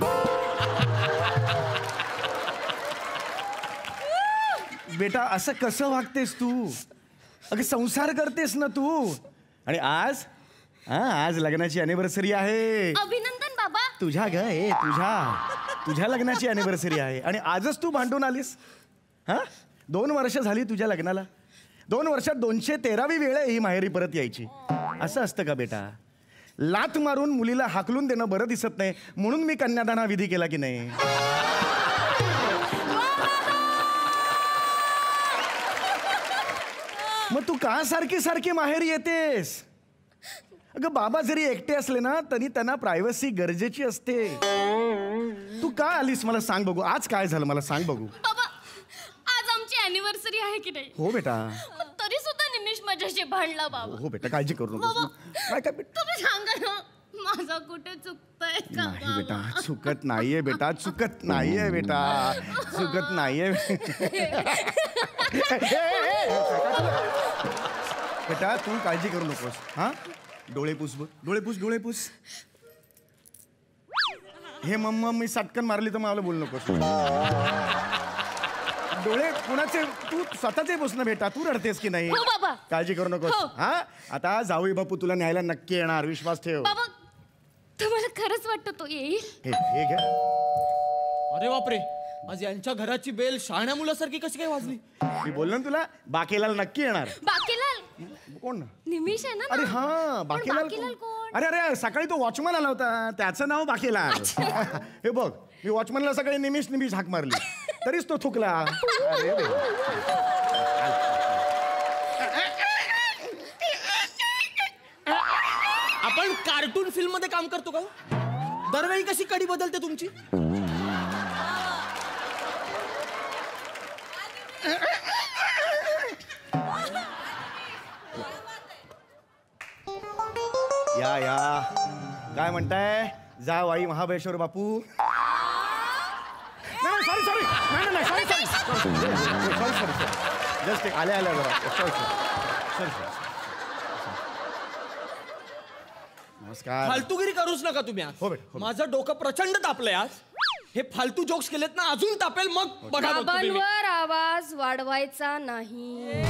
[SPEAKER 7] बेटा असं कसं वागतेस तू? अगं संसार करतेस ना तू. आणि आज लग्नाची अॅनिव्हर्सरी आहे.
[SPEAKER 8] अभिनंदन बाबा.
[SPEAKER 7] तुझ्या तुझ्या लग्नाची अॅनिव्हर्सरी आहे आणि आजच तू भांडून आलीस. 2 वर्ष झाली तुझ्या लग्नाला. 2 वर्षात 213वी वेळ आहे ही माहेरी परत यायची. असं असतं का बेटा? लात मारून मुलीला हाकलून देणं बरं दिसत नाही म्हणून मी कन्यादान हा विधी केला की नाही? मग तू का सारखी माहेरी येतेस? अगं बाबा जरी एकटे असले ना तरी त्यांना प्रायव्हसी गरजेची असते. तू का आलीस मला सांग बघू, आज काय झालं मला सांग बघू.
[SPEAKER 8] बाबा आज आमची अॅनिव्हर्सरी आहे की नाही?
[SPEAKER 7] हो बेटा.
[SPEAKER 8] तरी सुद्धा निमिष माझ्याशी भांडला बाबा.
[SPEAKER 7] हो बेटा काळजी करू
[SPEAKER 8] बाबा
[SPEAKER 7] नको. काय काय बेटा.
[SPEAKER 8] तुम्ही सांगा ना माझा कुठे चुकतंय का
[SPEAKER 7] नाही बेटा
[SPEAKER 8] बाबा?
[SPEAKER 7] चुकत नाहीये बेटा, चुकत नाहीये बेटा, चुकत नाहीये बेटा. तू काळजी करू नकोस. हा डोळे पुस बघ, डोळे पुस, डोळे पुस. हे मम्मा मी सटकन मारली तर मला बोलू नकोस. डोळे कुणाचे, तू स्वतःचे पुस ना बेटा. तू रडतेस की नाही?
[SPEAKER 8] हो बाबा.
[SPEAKER 7] काळजी करू नकोस.
[SPEAKER 8] हो.
[SPEAKER 7] हा आता जाऊई बापू तुला न्यायला नक्की येणार, विश्वास ठेव.
[SPEAKER 8] बाबा तुम्हाला खरंच वाटतं तो येईल?
[SPEAKER 7] हे घे.
[SPEAKER 5] अरे बापरे, आज यांच्या घराची बेल शहाण्या मुलासारखी कशी काय वाजली?
[SPEAKER 7] मी बोललो ना तुला बाकेलाल नक्की येणार.
[SPEAKER 8] बाकीलाल
[SPEAKER 7] कोण?
[SPEAKER 8] निमिष आहे ना?
[SPEAKER 7] अरे हा
[SPEAKER 8] पण
[SPEAKER 7] बाकेलाल
[SPEAKER 8] बाकीलाल कोण?
[SPEAKER 7] अरे अरे सकाळी तो वॉचमन आला होता, त्याचं नाव बाकेलाल. हे बघ मी वॉचमनला सकाळी निमिष निमिष हाक मारली तरीच तो थुकला. अरे
[SPEAKER 5] आपण कार्टून फिल्म मध्ये काम करतो का? दरवेळी कशी कडी बदलते तुमची?
[SPEAKER 7] या या काय म्हणताय जावाई महाबळेश्वर बापू? नाही सॉरी सॉरी, नाही नाही सॉरी सॉरी सॉरी जस्ट आल्या आल्या जरा. Sorry sorry sorry. नमस्कार.
[SPEAKER 5] फालतूगिरी करूच नका तुम्ही आज.
[SPEAKER 7] हो बेटा, हो.
[SPEAKER 5] माझं डोकं प्रचंड तापलंय आज. हे फालतू जोक्स केलेत ना अजून तापेल मग बघा मग तुम्ही.
[SPEAKER 8] बाबांवर आवाज वाढवायचा नाही.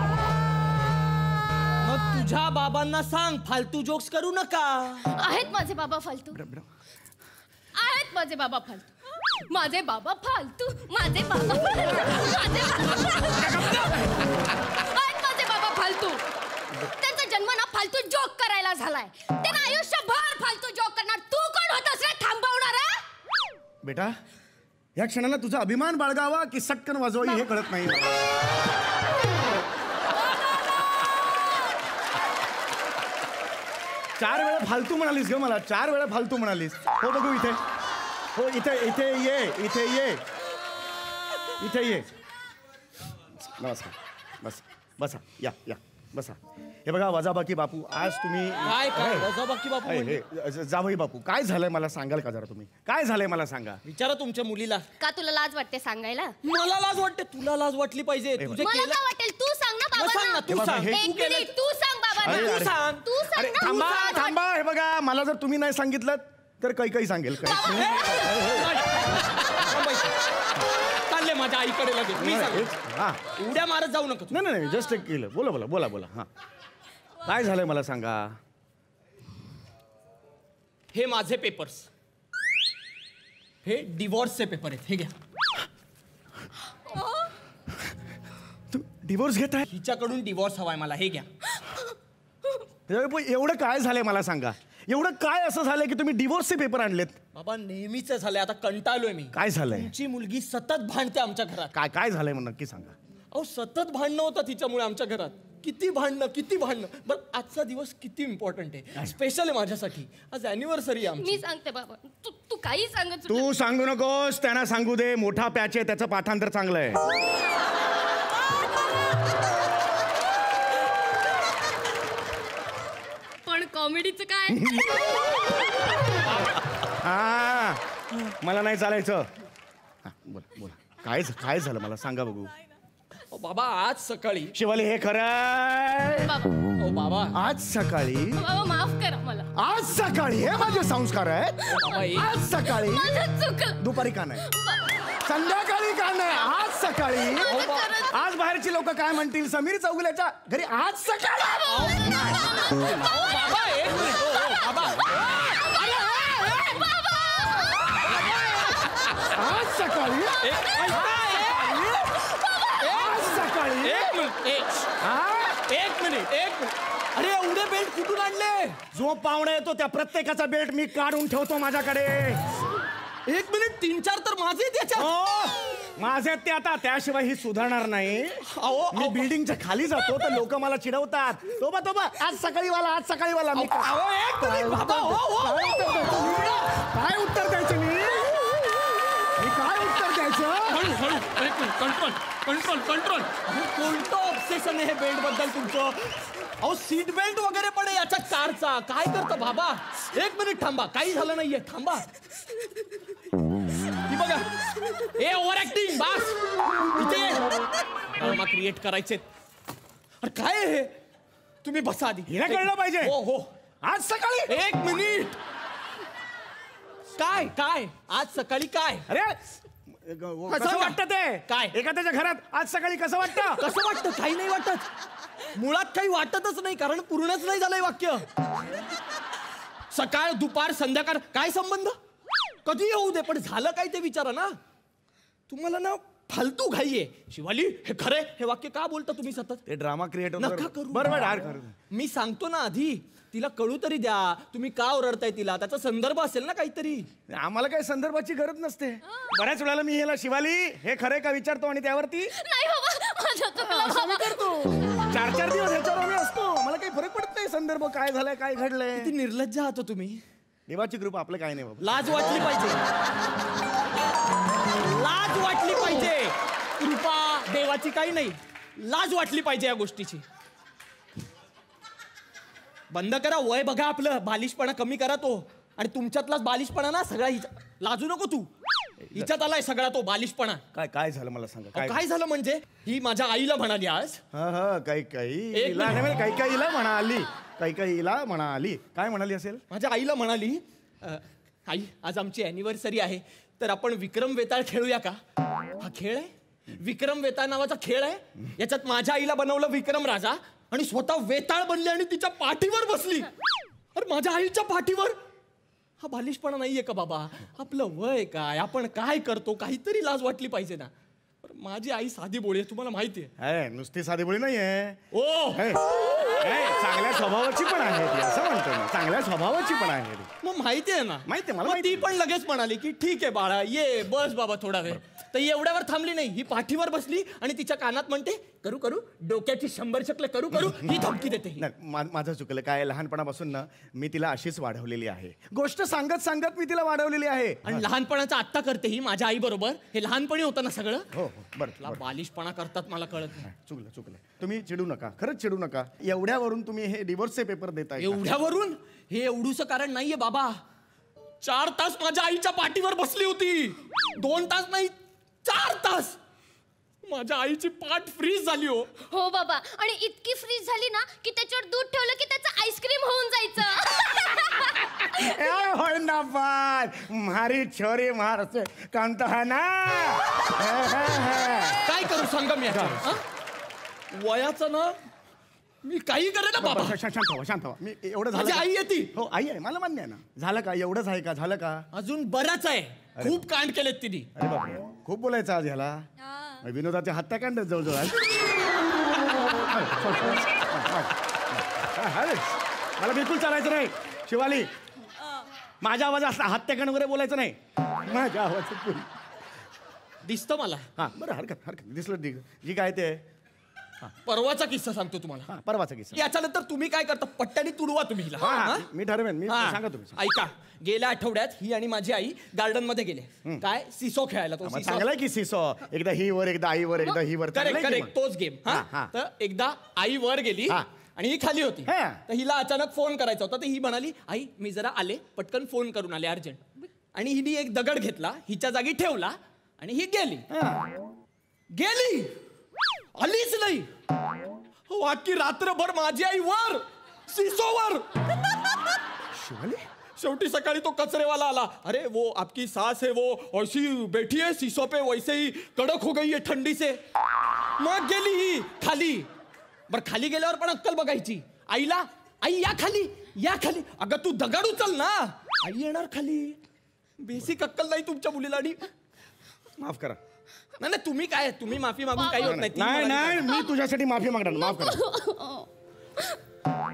[SPEAKER 5] मग तुझ्या बाबांना सांग फालतू जोक्स करू नका.
[SPEAKER 8] आहेत माझे बाबा फालतू. आहेत माझे बाबा फालतू. माझे बाबा फालतू. माझे बाबा आहेत माझे बाबा फालतू. त्यांचा जन्म ना फालतू जोक करायला झालाय. त्यांना आयुष्यभर फालतू जोक करणार. तू कोण होतस रे थांबवणार?
[SPEAKER 7] बेटा या क्षणाला तुझा अभिमान बाळगावा की सटकन वाजवावी हे कळत नाही. चार वेळा फालतू म्हणालीस ग मला, 4 वेळा फालतू म्हणालीस. हो बघू इथे, हो इथे इथे ये, इथे ये, इथे ये. नमस्कार. बस बसा, या या बसा. हे बघा वजाबाकी बापू आज तुम्ही
[SPEAKER 5] काय काय वजाबाकी बापू म्हणजे?
[SPEAKER 7] हे जावई बापू काय झालंय मला सांगाल का जरा तुम्ही? काय झालंय मला सांगा.
[SPEAKER 5] विचारा तुमच्या मुलीला.
[SPEAKER 8] का तुला लाज वाटते सांगायला?
[SPEAKER 5] मला लाज वाटते, तुला लाज वाटली पाहिजे. तुझे
[SPEAKER 8] मला
[SPEAKER 5] केलं
[SPEAKER 8] काय वाटेल? तू सांग ना
[SPEAKER 5] मग सांग ना,
[SPEAKER 8] बाबा.
[SPEAKER 5] तू सांग.
[SPEAKER 8] एक
[SPEAKER 5] तू केलं
[SPEAKER 8] मिनिट, तू सांग बाबा.
[SPEAKER 7] अरे,
[SPEAKER 8] तू
[SPEAKER 7] अरे.
[SPEAKER 8] सांग. तू सांग
[SPEAKER 7] अरे
[SPEAKER 8] ना.
[SPEAKER 7] थांबा
[SPEAKER 8] तू सांग.
[SPEAKER 7] थांबा. हे बघा मला जर तुम्ही नाही सांगितलं तर काही सांगेल.
[SPEAKER 5] चालले माझ्या आईकडे लगेच. मी सांगेन.
[SPEAKER 7] हा
[SPEAKER 5] उड्या मारत जाऊ नका तू.
[SPEAKER 7] नाही नाही जस्ट एक केलं. बोला बोला बोला बोला. हा काय झालंय मला सांगा.
[SPEAKER 5] हे माझे पेपर्स. हे डिवोर्सचे पेपर आहेत. हे घ्या.
[SPEAKER 7] तू डिवोर्स घेत आहे?
[SPEAKER 5] हिच्याकडून डिवोर्स हवाय मला. हे घ्या.
[SPEAKER 7] एवढं काय झालंय मला सांगा. एवढं काय असं झालंय की तुम्ही डिवोर्सचे पेपर आणलेत?
[SPEAKER 5] बाबा नेहमीच झालंय, आता कंटाळलोय मी.
[SPEAKER 7] काय झालंय?
[SPEAKER 5] तुमची मुलगी सतत भांडते आमच्या घरात.
[SPEAKER 7] काय काय झालंय म्हणून नक्की सांगा.
[SPEAKER 5] अहो सतत भांडणं होतं तिच्यामुळे आमच्या घरात. किती भांडणं. बरं आजचा दिवस किती इम्पॉर्टंट आहे, स्पेशल आहे माझ्यासाठी. आज अॅनिव्हर्सरी आहे आमची.
[SPEAKER 8] मी सांगते बाबा. तू काही सांगत
[SPEAKER 7] तू सांगू नकोस, त्यांना सांगू दे. मोठा पॅच आहे, त्याचं पाठांतर चांगलं आहे.
[SPEAKER 8] पण कॉमेडीचं काय?
[SPEAKER 7] हा मला नाही चालायचं. हा, बोला बोला. काय झालं मला सांगा बघू.
[SPEAKER 5] अहो, बाबा आज सकाळी
[SPEAKER 7] शिवाली हे खरं
[SPEAKER 8] बाबा
[SPEAKER 5] ओ बाबा
[SPEAKER 7] आज सकाळी
[SPEAKER 8] बाबा माफ करा मला.
[SPEAKER 7] आज सकाळी हे माझे संस्कार आहेत.
[SPEAKER 5] बाबा
[SPEAKER 7] आज सकाळी
[SPEAKER 8] माझं चुकलं.
[SPEAKER 7] दुपारी का नाही, संध्याकाळी का नाही, आज सकाळी. आज बाहेरची लोक काय म्हणतील समीर चौगुल्याच्या घरी आज सकाळी.
[SPEAKER 5] बाबा एक मिनिट. ओ, बाबा
[SPEAKER 7] आज सकाळी आज सकाळी
[SPEAKER 5] एक मिनिट. अरे एवढे बेल्ट कुठून आणले?
[SPEAKER 7] जो पाहुणा येतो त्या प्रत्येकाचा बेल्ट मी काढून ठेवतो माझ्याकडे.
[SPEAKER 5] 1 मिनिट 3-4 तर माझे त्याच्यात.
[SPEAKER 7] माझे ते आता त्याशिवाय ही सुधारणार नाही. मी बिल्डिंगच्या खाली जातो तर लोक मला चिडवतात. तो बा आज सकाळी वाला मी काय उत्तर द्यायचं मी काय उत्तर द्यायचं.
[SPEAKER 9] कंट्रोल कोणतं ऑब्सेशन आहे बेल्ट बद्दल तुमचं. अहो सीट बेल्ट वगैरे पण आहे याच्या कारचा. काय करतं बाबा. एक मिनिट थांबा. काही झालं नाहीये. थांबा. बघा ए ओव्हर ऍक्टिंग बास. इथे ड्रामा क्रिएट करायचे. अरे काय हे. तुम्ही बसा आधी.
[SPEAKER 7] हिला कळलं पाहिजे.
[SPEAKER 9] हो
[SPEAKER 7] आज सकाळी.
[SPEAKER 9] एक मिनिट. काय आज सकाळी काय.
[SPEAKER 7] अरे कसं वाटतं ते.
[SPEAKER 9] काय
[SPEAKER 7] एखाद्याच्या घरात आज सकाळी कसं वाटतं.
[SPEAKER 9] कसं वाटतं. काही नाही वाटत. मुळात काही वाटतच नाही कारण पूर्णच नाही झालंय वाक्य. सकाळ दुपार संध्याकाळ काय संबंध. कधी येऊ दे पण झालं काय ते विचारा ना. तुम्हाला ना फालतू घाई आहे. शिवाली हे खरंय. हे वाक्य का बोलता तुम्ही सतत.
[SPEAKER 7] ते ड्रामा क्रिएट
[SPEAKER 9] नका करू.
[SPEAKER 7] बरोबर.
[SPEAKER 9] मी सांगतो ना आधी. तिला कळू तरी द्या. तुम्ही का ओरडताय तिला. त्याचा संदर्भ असेल ना काहीतरी.
[SPEAKER 7] आम्हाला काही संदर्भाची गरज नसते. बऱ्याच वेळेला मी ह्याला शिवाली हे खरंय का विचारतो आणि त्यावरती
[SPEAKER 8] नाही बाबा माझं चुकलं बाबा.
[SPEAKER 7] करतो. 4-4 दिवस ह्याच्यावर आम्ही असतो. मला काही फरक पडत नाही संदर्भ काय झालाय काय घडलंय.
[SPEAKER 9] किती निर्लज्ज आहात तुम्ही.
[SPEAKER 7] देवाची कृपा आपलं काय नाही बाबा.
[SPEAKER 9] लाज वाटली पाहिजे. लाज वाटली पाहिजे. कृपा देवाची काही नाही. लाज वाटली पाहिजे या गोष्टीची. बंद करा. वय बघा आपलं. बालिशपणा कमी करा तो. आणि तुमच्यातलाच बालिशपणा ना सगळा लाजू नको तू. हिच्यात आलाय सगळा तो बालिशपणा.
[SPEAKER 7] काय झालं मला सांगा.
[SPEAKER 9] काय झालं म्हणजे ही माझ्या आईला म्हणाली आज.
[SPEAKER 7] काही म्हणाली. काय म्हणाली असेल.
[SPEAKER 9] माझ्या आईला म्हणाली आई आज आमची अॅनिव्हर्सरी आहे तर आपण विक्रम वेताळ खेळूया का. हा खेळ आहे. विक्रम वेताळ नावाचा खेळ आहे. याच्यात माझ्या आईला बनवलं विक्रम राजा आणि स्वतः वेताळ बनली आणि तिच्या पाठीवर बसली. अरे माझ्या आईच्या पाठीवर. हा बालिशपणा नाहीये का बाबा. आपलं वय काय. आपण काय करतो. काहीतरी लाज वाटली पाहिजे ना. माझी आई साधी बोळी आहे तुम्हाला माहिती आहे.
[SPEAKER 7] नुसती साधी बोळी नाहीये.
[SPEAKER 9] ओ
[SPEAKER 7] चांगल्या स्वभावाची पण आहे ती. असं म्हणतो ना. चांगल्या स्वभावाची पण आहे.
[SPEAKER 9] मग माहिती आहे ना.
[SPEAKER 7] माहिती मला.
[SPEAKER 9] ती पण लगेच म्हणाली की ठीक आहे बाळा ये बस बाबा थोडा वेळ. तर एवढ्यावर थांबली नाही. ही पाठीवर बसली आणि तिच्या कानात म्हणते करू डोक्याची 100 शकले करू ही धमकी देते.
[SPEAKER 7] माझं चुकलं. काय लहानपणापासून ना मी तिला अशीच वाढवलेली आहे. गोष्ट सांगत सांगत मी तिला वाढवलेली आहे.
[SPEAKER 9] आणि लहानपणाचा आत्ता करते ही माझ्या आई बरोबर. हे लहानपणी होतं ना सगळं.
[SPEAKER 7] हो बरं.
[SPEAKER 9] बालिशपणा करतात मला कळत नाही.
[SPEAKER 7] चुकलं. तुम्ही चिडू नका. खरंच चिडू नका. एवढ्यावरून तुम्ही हे डिवोर्सचे पेपर देताय.
[SPEAKER 9] एवढ्यावरून हे एवढूचं कारण नाहीये बाबा. 4 तास माझ्या आईच्या पाठीवर बसली होती. 2 तास नाही 4 तास. माझ्या आईची पाठ फ्रीज झाली
[SPEAKER 8] हो बाबा. आणि इतकी फ्रीज झाली ना की त्याच्यावर दूध ठेवलं की त्याचं आईस्क्रीम होऊन जायचं.
[SPEAKER 7] मारी छोरी मार कांत है ना.
[SPEAKER 9] काय करू सांगा मी वयाचं ना मी काही करेन ना बाबा.
[SPEAKER 7] शांत व्हा. मी एवढं झालं.
[SPEAKER 9] आई येते.
[SPEAKER 7] हो आई आहे. मला मान्य आहे ना. झालं का. एवढंच आहे का. झालं का.
[SPEAKER 9] अजून बराच आहे. खूप कांड केलेत तिने.
[SPEAKER 7] अरे बापरे खूप बोलायचं आज ह्याला. विनोदाच्या हत्या कांड जवळजवळ मला बिलकुल चालायचं नाही. शिवाली माझ्या आवाजात हत्याकांड वगैरे बोलायचं नाही. माझ्या आवाजात
[SPEAKER 9] दिसतं मला.
[SPEAKER 7] बरं हरकत दिसलं जी काय ते.
[SPEAKER 9] परवाचा किस्सा सांगतो तुम्हाला.
[SPEAKER 7] परवाचा किस्सा.
[SPEAKER 9] याच्यानंतर तुम्ही काय करता पट्ट्याने तुडवा तुम्ही हिला.
[SPEAKER 7] मी ठरवेन. मी सांगा तुम्ही.
[SPEAKER 9] ऐका गेल्या आठवड्यात ही आणि माझी आई गार्डन मध्ये गेले. काय सिसो खेळायला. तो
[SPEAKER 7] चांगलाय की सिसो. एकदा ही वर एकदा आई वर एकदा ही वर.
[SPEAKER 9] करेक्ट तोच गेम. तर एकदा आई वर गेली आणि ही खाली होती. तर हिला अचानक फोन करायचा होता. तर ही म्हणाली आई मी जरा आले पटकन फोन करून आले अर्जंट. आणि हिने एक दगड घेतला हिच्या जागी ठेवला आणि ही गेली आलीच नाही. वाटकी रात्रभर माझी आई वर सिसोवर. शेवटी सकाळी तो कचरेवाला आला. अरे वो आपकी सास है वो ऐसी बैठी है सीसो पे वैसे ही कड़क हो गई है ठंडी से. मग गेली ही खाली. बर खाली गेल्यावर पण अक्कल बघायची. आईला आई या खाली. अगं तू दगड उचल ना. आई येणार खाली. बेसिक अक्कल नाही तुमच्या मुलीला. आणि
[SPEAKER 7] माफ करा.
[SPEAKER 9] नाही तुम्ही काय तुम्ही माफी मागून काही होत नाही.
[SPEAKER 7] नाही मी तुझ्यासाठी माफी मागणार. माफ करा.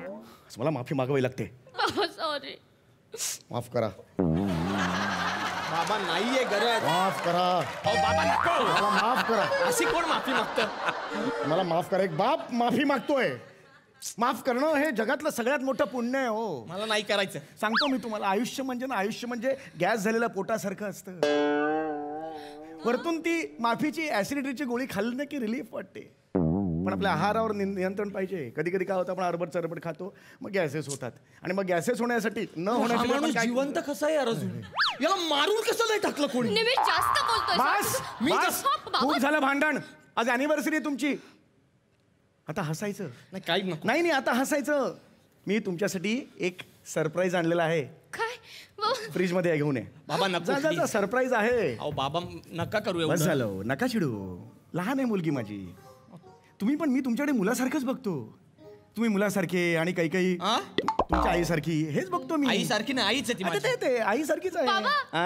[SPEAKER 7] मला माफी मागावी लागते.
[SPEAKER 8] सॉरी.
[SPEAKER 7] माफ करा.
[SPEAKER 9] बाबा नाहीये गरज.
[SPEAKER 7] माफ करा,
[SPEAKER 9] अहो बाबा नको.
[SPEAKER 7] मला माफ करा,
[SPEAKER 9] अशी कोण माफी मागतं?
[SPEAKER 7] मला माफ करा. एक बाप माफी मागतोय. माफ करणं हे जगातलं सगळ्यात मोठं पुण्य आहे हो.
[SPEAKER 9] मला नाही करायचं.
[SPEAKER 7] सांगतो मी तुम्हाला, आयुष्य म्हणजे गॅस झालेल्या पोटासारखं असतं. वरतून ती माफीची ऍसिडिटीची गोळी खाल्ली ना की रिलीफ वाटते. पण आपल्या आहारावर नियंत्रण पाहिजे. कधी कधी काय होतं, आपण अरबट चरबट खातो, मग गॅसेस होतात. आणि मग गॅसेस होण्यासाठी न होण्यासाठी आपण काय
[SPEAKER 9] जिवंत कसं आहे यार अजून? याला मारून कसं नाही टाकलं कोणी?
[SPEAKER 8] निमिष जास्त बोलतोय.
[SPEAKER 7] बस
[SPEAKER 9] मी
[SPEAKER 7] बस, खूप झालं भांडण. आज अॅनिव्हर्सरी आहे तुमची. आता हसायचं
[SPEAKER 9] नाही, काही नको.
[SPEAKER 7] नाही, आता हसायचं. मी तुमच्यासाठी एक सरप्राईज आणलेला आहे.
[SPEAKER 8] काय
[SPEAKER 7] फ्रीज मध्ये घेऊन ये.
[SPEAKER 9] बाबा नको,
[SPEAKER 7] जा
[SPEAKER 9] please.
[SPEAKER 7] सरप्राईज आहे.
[SPEAKER 9] अहो बाबा नका करू एवढं.
[SPEAKER 7] बस झालं, नका चिडू. लहान आहे मुलगी माझी. तुम्ही पण मी तुमच्याकडे मुलासारखंच बघतो. तुम्ही मुलासारखे आणि काही
[SPEAKER 9] आ?
[SPEAKER 7] तुमच्या आईसारखी हेच बघतो मी.
[SPEAKER 9] आईसारखी नाही, आईच आहे ती
[SPEAKER 7] आता
[SPEAKER 9] माझी.
[SPEAKER 7] ते आईसारखीच आहे.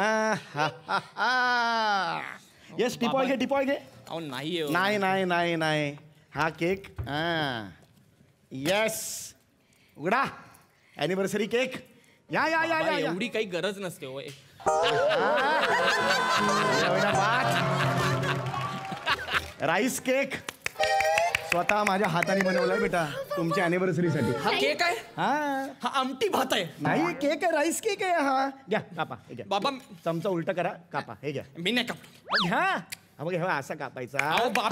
[SPEAKER 7] येस, टिपॉय घे, टिपॉय घे.
[SPEAKER 9] अहो नाही हो.
[SPEAKER 7] नाही. हा केक. येस, उघडा. Anniversary cake. या
[SPEAKER 9] बाबा, एवढी काही गरज नसते हो.
[SPEAKER 7] राईस केक स्वतः माझ्या हाताने बनवलाय बेटा तुमच्या अॅनिव्हर्सरीसाठी.
[SPEAKER 9] हा केक आहे?
[SPEAKER 7] हा
[SPEAKER 9] आमटी भात आहे.
[SPEAKER 7] नाही, केक आहे, राईस केक आहे हा. घ्या, कापा. हे घ्या
[SPEAKER 9] बाबा.
[SPEAKER 7] चमचा उलटा करा, कापा. हे घ्या.
[SPEAKER 9] मी नाही कापतो.
[SPEAKER 7] घ्या. हा बघ, हा असा कापायचा.
[SPEAKER 9] अहो बाप.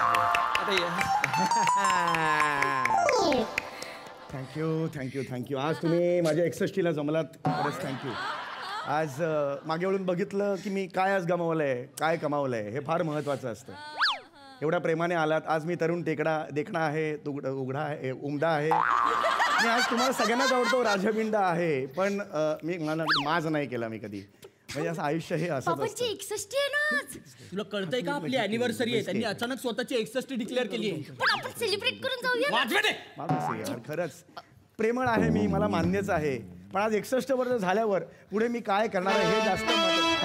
[SPEAKER 7] थँक्यू. आज तुम्ही माझ्या 61ला जमलात, खरंच थँक्यू. आज मागे वळून बघितलं की मी काय आज गमावलंय, काय कमावलंय, हे फार महत्वाचं असतं. एवढ्या प्रेमाने आलात. आज मी तरुण देखणा आहे, उघडा आहे, उमदा आहे. मी आज तुम्हाला सगळ्यांनाच आवडतो, राजाबिंडा आहे. पण मी माज नाही केला मी कधी. म्हणजे असं आयुष्य हे असंच
[SPEAKER 8] बाबांची
[SPEAKER 7] असतं.
[SPEAKER 8] 61 आहे ना आज.
[SPEAKER 9] तुला कळतंय का आपली अॅनिव्हर्सरी आहे? त्यांनी अचानक स्वतःची 61 डिक्लेअर केली आहे.
[SPEAKER 8] पण आपण सेलिब्रेट करून जाऊया ना.
[SPEAKER 9] वाजवे दे.
[SPEAKER 7] माणूस यार, खरंच प्रेमळ आहे मी, मला मान्यच आहे. पण आज 61 वर्ष झाल्यावर पुढे मी काय करणार आहे हे जास्त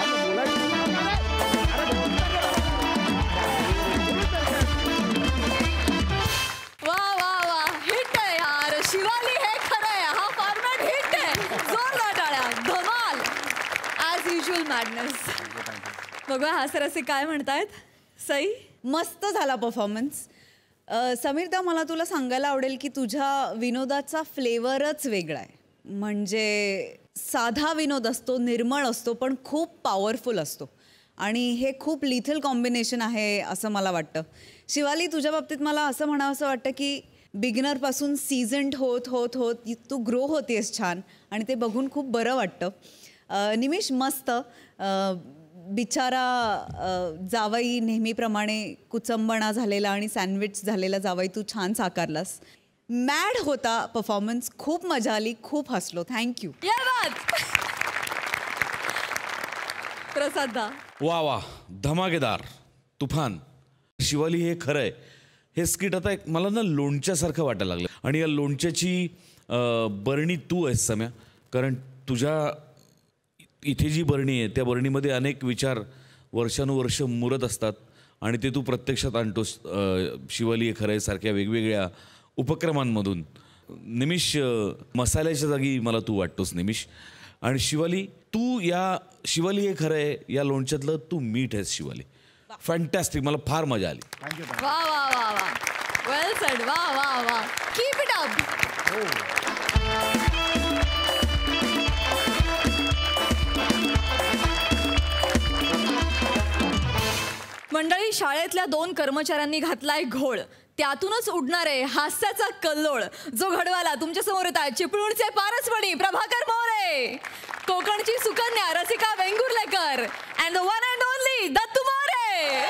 [SPEAKER 1] वा हिट आहे यार. शिवाली हे खरं आहे. हा फॉर्मॅट हिट आहे. जोरदार टाळ्या. धमाल. As usual madness. बघा हा सर असे काय म्हणतायत. सई
[SPEAKER 6] मस्त झाला परफॉर्मन्स. समीरदा, मला तुला सांगायला आवडेल की तुझ्या विनोदाचा फ्लेवरच वेगळा आहे. म्हणजे साधा विनोद असतो, निर्मळ असतो, पण खूप पॉवरफुल असतो. आणि हे खूप लिथल कॉम्बिनेशन आहे असं मला वाटतं. शिवाली, तुझ्या बाबतीत मला असं म्हणावंसं वाटतं की बिगिनरपासून सीझन्ड होत होत होत तू ग्रो होतेस छान, आणि ते बघून खूप बरं वाटतं. निमिष, मस्त. बिचारा जावई नेहमीप्रमाणे कुचंबणा झालेला आणि सँडविच झालेला जावई तू छान साकारलास. मॅड होता परफॉर्मन्स. खूप मजा आली, खूप हसलो. थँक्यू.
[SPEAKER 1] प्रसादा.
[SPEAKER 10] वा धमाकेदार, तुफान. शिवाली हे खरं आहे. हे स्किट आता एक मला ना लोणच्यासारखं वाटायला लागलं. आणि या लोणच्याची बरणी तू आहेस सम्या. कारण तुझ्या इथे जी बरणी आहे त्या बरणीमध्ये अनेक विचार वर्षानुवर्ष मुरत असतात आणि ते तू प्रत्यक्षात आणतोस. शिवाली हे खरं आहे सारख्या वेगवेगळ्या उपक्रमांमधून. निमिष, मसाल्याच्या जागी मला तू वाटतोस निमिष. आणि शिवाली, तू या शिवाली हे खरं आहे या लोणच्यातलं तू मीठ आहेस शिवाली. फॅन्टॅस्टिक. मला फार मजा आली.
[SPEAKER 1] वा वेल सेड. वा कीप इट अप. मंडळी, शाळेतल्या 2 कर्मचाऱ्यांनी घातलाय घोळ. त्यातूनच उडणारे हास्याचा कल्लोळ जो घडवायला तुमच्या समोर येत आहे चिपळूणचे पारसमणी प्रभाकर मोरे, कोकणची सुकन्या Rasika Vengurlekar and the one and only Dattu More.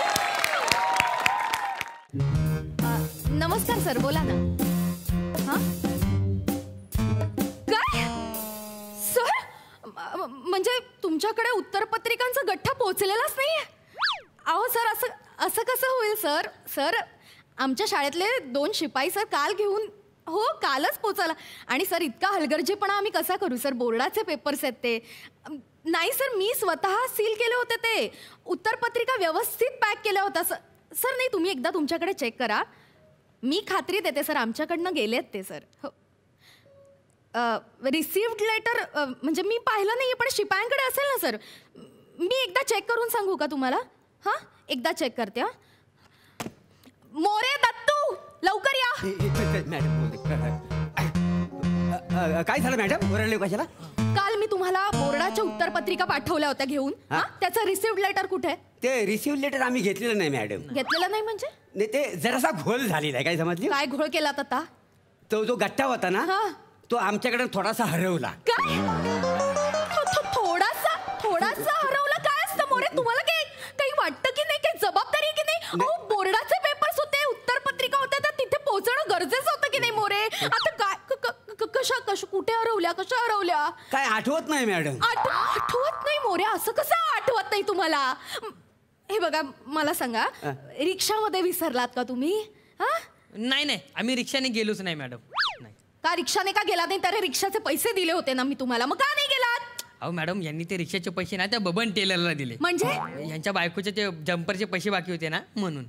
[SPEAKER 1] नमस्कार सर, बोला ना. काय सर, म्हणजे तुमच्याकडे उत्तरपत्रिकांचा गठ्ठा पोहोचलेलाच नाहीये? अहो सर, असं कसं होईल सर? सर, आमच्या शाळेतले 2 शिपाई सर काल घेऊन, हो कालच पोचायला. आणि सर इतका हलगर्जीपणा आम्ही कसा करू सर? बोर्डाचे पेपर्स आहेत ते. नाही सर, मी स्वतः सील केले होते ते. उत्तरपत्रिका व्यवस्थित पॅक केल्या होत्या सर. नाही, तुम्ही एकदा तुमच्याकडे चेक करा. मी खात्री देते सर, आमच्याकडनं गेलेत ते सर. हो, रिसिव्ड लेटर म्हणजे मी पाहिलं नाही, पण शिपायांकडे असेल ना सर.
[SPEAKER 8] मी एकदा चेक करून सांगू का तुम्हाला? हा एकदा चेक करते. हा मोरे दत्तू लवकर या.
[SPEAKER 11] मॅडम काय झालं मॅडम? ओरडले कशाला?
[SPEAKER 8] काल मी तुम्हाला बोर्डाच्या उत्तरपत्रिका पाठवल्या होत्या घेऊन. हा त्याचं रिसिव्ड लेटर कुठे?
[SPEAKER 11] ते रिसिव्ह लेटर आम्ही घेतलेलं नाही मॅडम.
[SPEAKER 8] घेतलेलं नाही म्हणजे?
[SPEAKER 11] नाही ते जरासा घोळ झालेला आहे. काय समजली?
[SPEAKER 8] काय घोळ केलात आता?
[SPEAKER 11] तो जो गट्टा होता ना
[SPEAKER 8] हा.
[SPEAKER 11] तो आमच्याकडे थोडासा हरवला.
[SPEAKER 8] काय? थोडासा हरवला काय असतं मोरे? तुम्हाला काही वाटतं की नाही? काही जबाबदारी आहे की नाही? अहो बोर्डाचे पेपर्स होते, उत्तरपत्रिका होत्या, तर तिथे पोहोचणं गरजेचं होतं की नाही मोरे? आता काय कशा कुठे हरवल्या? कशा हरवल्या?
[SPEAKER 11] काय आठवत नाही मॅडम.
[SPEAKER 8] आठवत नाही मोरे? असं कसं आठवत नाही तुम्हाला? हे बघा मला सांगा, रिक्षामध्ये विसरलात का तुम्ही? हा
[SPEAKER 9] नाही आम्ही रिक्षाने गेलोच नाही मॅडम. नाही.
[SPEAKER 8] का रिक्षाने का गेला नाही? तर रिक्षाचे पैसे दिले होते ना मी तुम्हाला, मग का नाही गेलात?
[SPEAKER 9] अहो मॅडम यांनी ते रिक्षाचे पैसे ना त्या बबन टेलरला दिले.
[SPEAKER 8] म्हणजे
[SPEAKER 9] यांच्या बायकोचे ते जम्परचे पैसे बाकी होते ना म्हणून.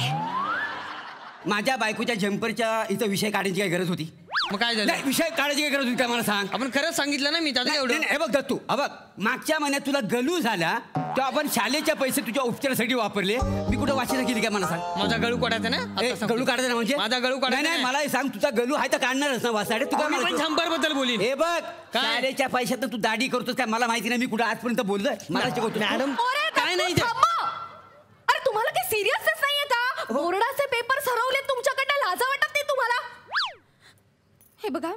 [SPEAKER 11] माझ्या बायकोच्या जम्परच्या इथं विषय काढायची काय गरज होती?
[SPEAKER 9] मग काय झालं?
[SPEAKER 11] नाही, विषय काढायची काय गरज होती काय मला सांग?
[SPEAKER 9] आपण खरंच सांगितलं ना मी त्याचं
[SPEAKER 11] नाही,
[SPEAKER 9] एवढं.
[SPEAKER 11] नाही, हे बघ दत्तू, हे बघ मागच्या महिन्यात तुला गलू झाला तेव्हा आपण शाळेचे पैसे तुझ्या उपचारासाठी वापरले. मी कुठं वाचना केली काय मला सांग?
[SPEAKER 9] माझा गळू काढायचा ना?
[SPEAKER 11] ए,
[SPEAKER 9] आता सांगतो.
[SPEAKER 11] गळू काढायचा ना म्हणजे?
[SPEAKER 9] माझा गळू काढायचा
[SPEAKER 11] नाही
[SPEAKER 9] नाही.
[SPEAKER 11] मला हे सांग, तुझा गलू आहे तर काढणारच ना वासाडे? तू काय
[SPEAKER 9] मी पण
[SPEAKER 11] म्हणतो?
[SPEAKER 9] जम्पर बद्दल बोलीन.
[SPEAKER 11] हे बघ
[SPEAKER 9] काय?
[SPEAKER 11] शाळेच्या पैशात तू दाढी करतोस काय मला माहिती नाही. मी कुठं आजपर्यंत बोललोय? मला शिकवतो
[SPEAKER 9] मॅडम
[SPEAKER 8] मोरे,
[SPEAKER 9] काय नाही
[SPEAKER 8] दत्तू, थांबा. अरे तुम्हाला काही सिरियसनेस नाहीये का? बोर्डाचे पेपर हरवले तुमच्याकडे, लाजा वाटत नाही तुम्हाला? हे बघा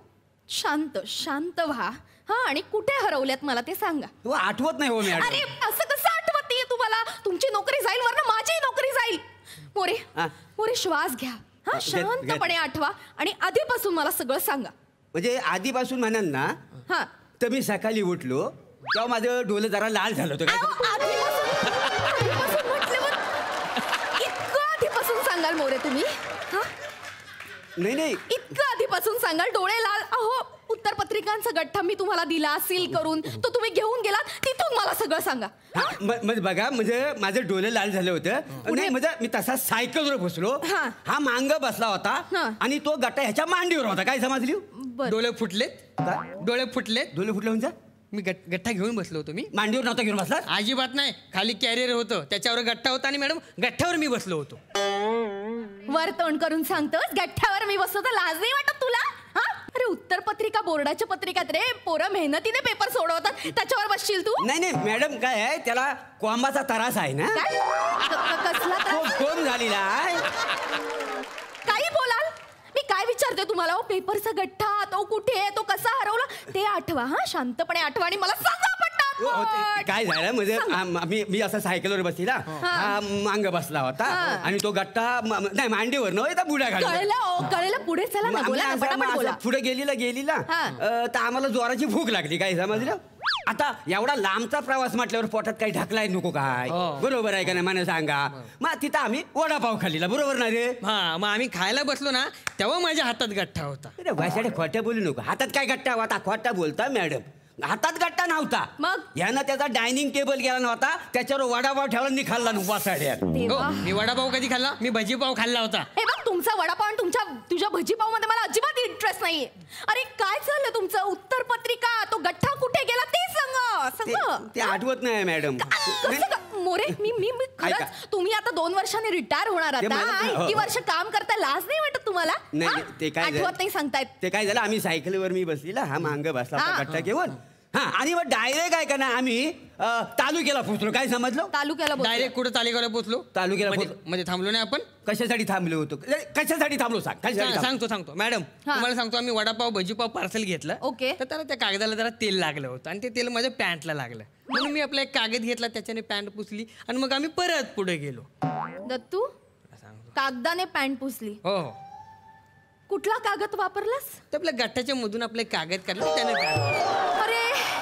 [SPEAKER 8] शांत व्हा. हा आणि कुठे हरवल्यात मला ते सांगा.
[SPEAKER 11] तू आठवत नाही हो मॅडम.
[SPEAKER 8] अरे असं कसं आठवत नाहीये तुम्हाला? तुमची नोकरी जाईल वरनं माझी नोकरी जाईल. मोरे मोरे श्वास घ्या. हा शांतपणे आठवा आणि आधीपासून मला सगळं सांगा.
[SPEAKER 11] म्हणजे आधीपासून म्हणाल ना
[SPEAKER 8] हा
[SPEAKER 11] तर मी सकाळी उठलो तेव्हा माझं डोलं जरा लाल झालं होतं. काय
[SPEAKER 8] आधीपासून म्हटल्यावर इतकं आधीपासून सांगाल मोरे तुम्ही? हा
[SPEAKER 11] नाही
[SPEAKER 8] इतकं आधीपासून सांगाल? डोळे लाल? अहो उत्तरपत्रिकांचा गठ्ठा मी तुम्हाला दिला सील करून, तो तुम्ही घेऊन गेलात, तिथून मला सगळं सांगा.
[SPEAKER 11] म्हणजे बघा म्हणजे माझं डोळे लाल झालं होतं. नाही म्हणजे मी तसा सायकलवर बसलो. हा मांग बसला होता आणि तो गट्टा ह्याच्या मांडीवर होता. काय समजली?
[SPEAKER 9] डोळे फुटलेत. डोळे फुटलेत.
[SPEAKER 11] डोळे फुटले म्हणजे
[SPEAKER 9] मी गठ्ठा घेऊन बसलो होतो. मी
[SPEAKER 11] मांडीवर नव्हता घेऊन बसला?
[SPEAKER 9] अजिबात नाही. खाली कॅरियर होतं त्याच्यावर गठ्ठा होता आणि मॅडम गठ्ठ्यावर मी बसलो होतो.
[SPEAKER 8] वर तोंड करून सांगतोस गठ्ठ्यावर मी बसतो तर लाज नाही वाटत तुला? हा अरे उत्तरपत्रिका बोर्डाच्या पत्रिकात रे, पोरं मेहनतीने पेपर सोडवतात, त्याच्यावर बसशील तू?
[SPEAKER 11] नाही मॅडम काय आहे त्याला कोंबाचा त्रास आहे ना.
[SPEAKER 8] कसला त्रास?
[SPEAKER 11] कोण झालेला आहे?
[SPEAKER 8] काही बोलाल? मी काय विचारते तुम्हाला? पेपरचा गठ्ठा तो कुठे आहे, तो कसा हरवला ते आठवा. हा शांतपणे आठवा आणि मला सांगा पटकन.
[SPEAKER 11] काय झालं म्हणजे मी असा सायकलवर बसला, हा मांग बसला होता आणि तो गट्टा नाही मांडीवर न बुड्या
[SPEAKER 8] कळलं पुढे चला ना, बोला ना, पटापट बोला.
[SPEAKER 11] पुढे गेलीला तर आम्हाला जोराची भूक लागली. काय समजलं? आता एवढा लांबचा प्रवास म्हटल्यावर पोटात काही ढकलाय नको काय? बरोबर आहे का नाही मला सांगा? मग तिथं आम्ही वडापाव खाल्लेला. बरोबर ना रे?
[SPEAKER 9] हा मग आम्ही खायला बसलो ना तेव्हा माझ्या हातात गठ्ठा होता.
[SPEAKER 11] अरे भाषाडे खोटं बोलू नको. हातात काय गट्टा होता? खोटा बोलता मॅडम. हातात गट्टा नव्हता.
[SPEAKER 8] मग
[SPEAKER 11] यानं त्याचा डायनिंग टेबल गेला नव्हता, त्याच्यावर वडापाव ठेवला आणि खाल्ला वासाड्यात.
[SPEAKER 9] मी वडापाव कधी खाल्ला? मी भजीपाव खाल्ला होता.
[SPEAKER 8] हे बघ तुमचा वडापाव आणि तुझ्या भजीपाव मध्ये मला अजिबात इंटरेस्ट नाहीये. अरे काय झालं तुमचं? उत्तरपत्रिका तो गठ्ठा कुठे गेला ते सांग.
[SPEAKER 11] ते आठवत नाही मॅडम.
[SPEAKER 8] मोरे मी खरंच तुम्ही आता 2 वर्षांनी रिटायर होणार आता. इतकी वर्ष काम करता लाज नाही वाटत तुम्हाला?
[SPEAKER 11] नाही ते काय
[SPEAKER 8] आठवत नाही सांगतायत.
[SPEAKER 11] ते काय झालं आम्ही सायकलवर मी बसलेला, हा मांग बसला होता गट्टा घेऊन. हा आणि मग डायरेक्ट काय करणार आम्ही तालुक्याला पोहोचलो. काय समजलं?
[SPEAKER 8] तालुक्याला
[SPEAKER 9] डायरेक्ट कुठं तालुक्याला पोहोचलो?
[SPEAKER 11] तालुक्याला
[SPEAKER 9] म्हणजे थांबलो नाही आपण?
[SPEAKER 11] कशासाठी थांबलो होतो? कशासाठी थांबलो सांग.
[SPEAKER 9] सांगतो मॅडम तुम्हाला सांगतो. आम्ही वडापाव भजीपाव पार्सल घेतलं.
[SPEAKER 8] ओके.
[SPEAKER 9] तर त्याला त्या कागदाला जरा तेल लागलं होतं आणि ते तेल माझ्या पॅन्टला लागलं. म्हणून मी आपला एक कागद घेतला, त्याच्याने पॅन्ट पुसली आणि मग आम्ही परत पुढे गेलो.
[SPEAKER 8] दत्तू कागदाने पॅन्ट पुसली?
[SPEAKER 9] हो.
[SPEAKER 8] कुठला कागद वापरलास?
[SPEAKER 9] तर आपल्या गठ्ठ्याच्या मधून आपले कागद काढले त्याने काढलं.
[SPEAKER 8] अरे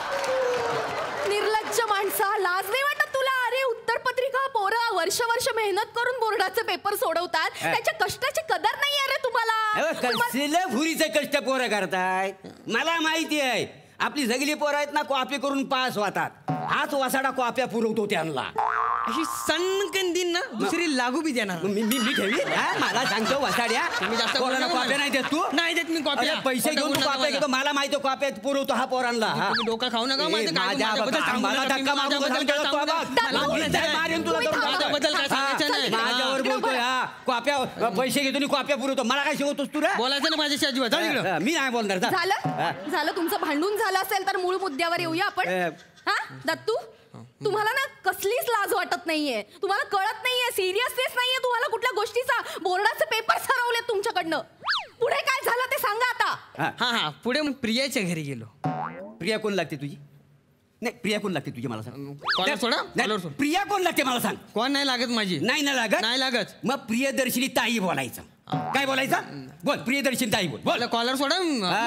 [SPEAKER 8] निर्लज्ज माणसा, लाज नाही वाटत तुला? अरे उत्तरपत्रिका पोरं वर्ष मेहनत करून बोर्डाचे पेपर सोडवतात, त्याच्या कष्टाची कदर नाही आहे रे तुम्हाला?
[SPEAKER 11] कसले भुरीचे कष्ट पोरं करताय? मला माहिती आहे आपली सगळी पोरं आहेत ना कॉपी करून पास होतात. हाच वासाडा कॉप्या पुरवतो त्यांना.
[SPEAKER 9] अशी सणकन दिन ना दुसरी लागू बी देणार.
[SPEAKER 11] मी ठेवी मला सांगतो वसाड्या
[SPEAKER 9] तुम्ही जास्त बोलू नका.
[SPEAKER 11] कॉप्या नाही देत तू.
[SPEAKER 9] नाही देत मी कॉप्या.
[SPEAKER 11] अरे, पैसे घेऊन तू कॉप्या घेतो. मला माहिती कॉप्या पुरवतो हा पोरांना.
[SPEAKER 9] तुम्ही डोकं खाऊ नका. माझं काय माझ्याबद्दल सांगू
[SPEAKER 11] मला
[SPEAKER 9] नका.
[SPEAKER 11] धक्का मारू
[SPEAKER 9] माझ्याबद्दल
[SPEAKER 11] नका.
[SPEAKER 9] काय सांगू नका. मला बोलायचं आहे.
[SPEAKER 11] मारेन तुला तर.
[SPEAKER 9] माझ्याबद्दल काय सांगायचं नाही.
[SPEAKER 11] माझ्यावर बोलतोय हा कॉप्या पैसे घेतो आणि कॉप्या पुरवतो. मला काय शिकवतोस तू रे?
[SPEAKER 9] बोलायचं ना माझ्याशी अजिबात. जा तिकडं.
[SPEAKER 11] मी नाही बोलणार जा.
[SPEAKER 8] झालं तुमचं भांडून झालं असेल तर मूळ मुद्द्यावर येऊया आपण. हा दत्तू तुम्हाला ना कसलीच लाज वाटत नाहीये. तुम्हाला कळत नाहीये, सिरियसनेस नाहीये तुम्हाला कुठल्या गोष्टीचा. बोर्डाचे पेपर हरवले तुमच्याकडनं. पुढे काय झालं ते सांगा आता.
[SPEAKER 9] हा पुढे मग प्रियाच्या घरी गेलो.
[SPEAKER 11] प्रिया कोण लागते तुझी? नाही प्रिया कोण लागते तुझी मला सांग.
[SPEAKER 9] कॉलर सोडा.
[SPEAKER 11] नाही, प्रिया कोण लागते मला सांग.
[SPEAKER 9] कोण नाही लागत माझी.
[SPEAKER 11] नाही ना लागत.
[SPEAKER 9] नाही लागत.
[SPEAKER 11] मग प्रियदर्शिनी ताई बोलायचं. काय बोलायचं? बोल प्रियदर्शिनी ताई बोल.
[SPEAKER 9] कॉलर सोडा.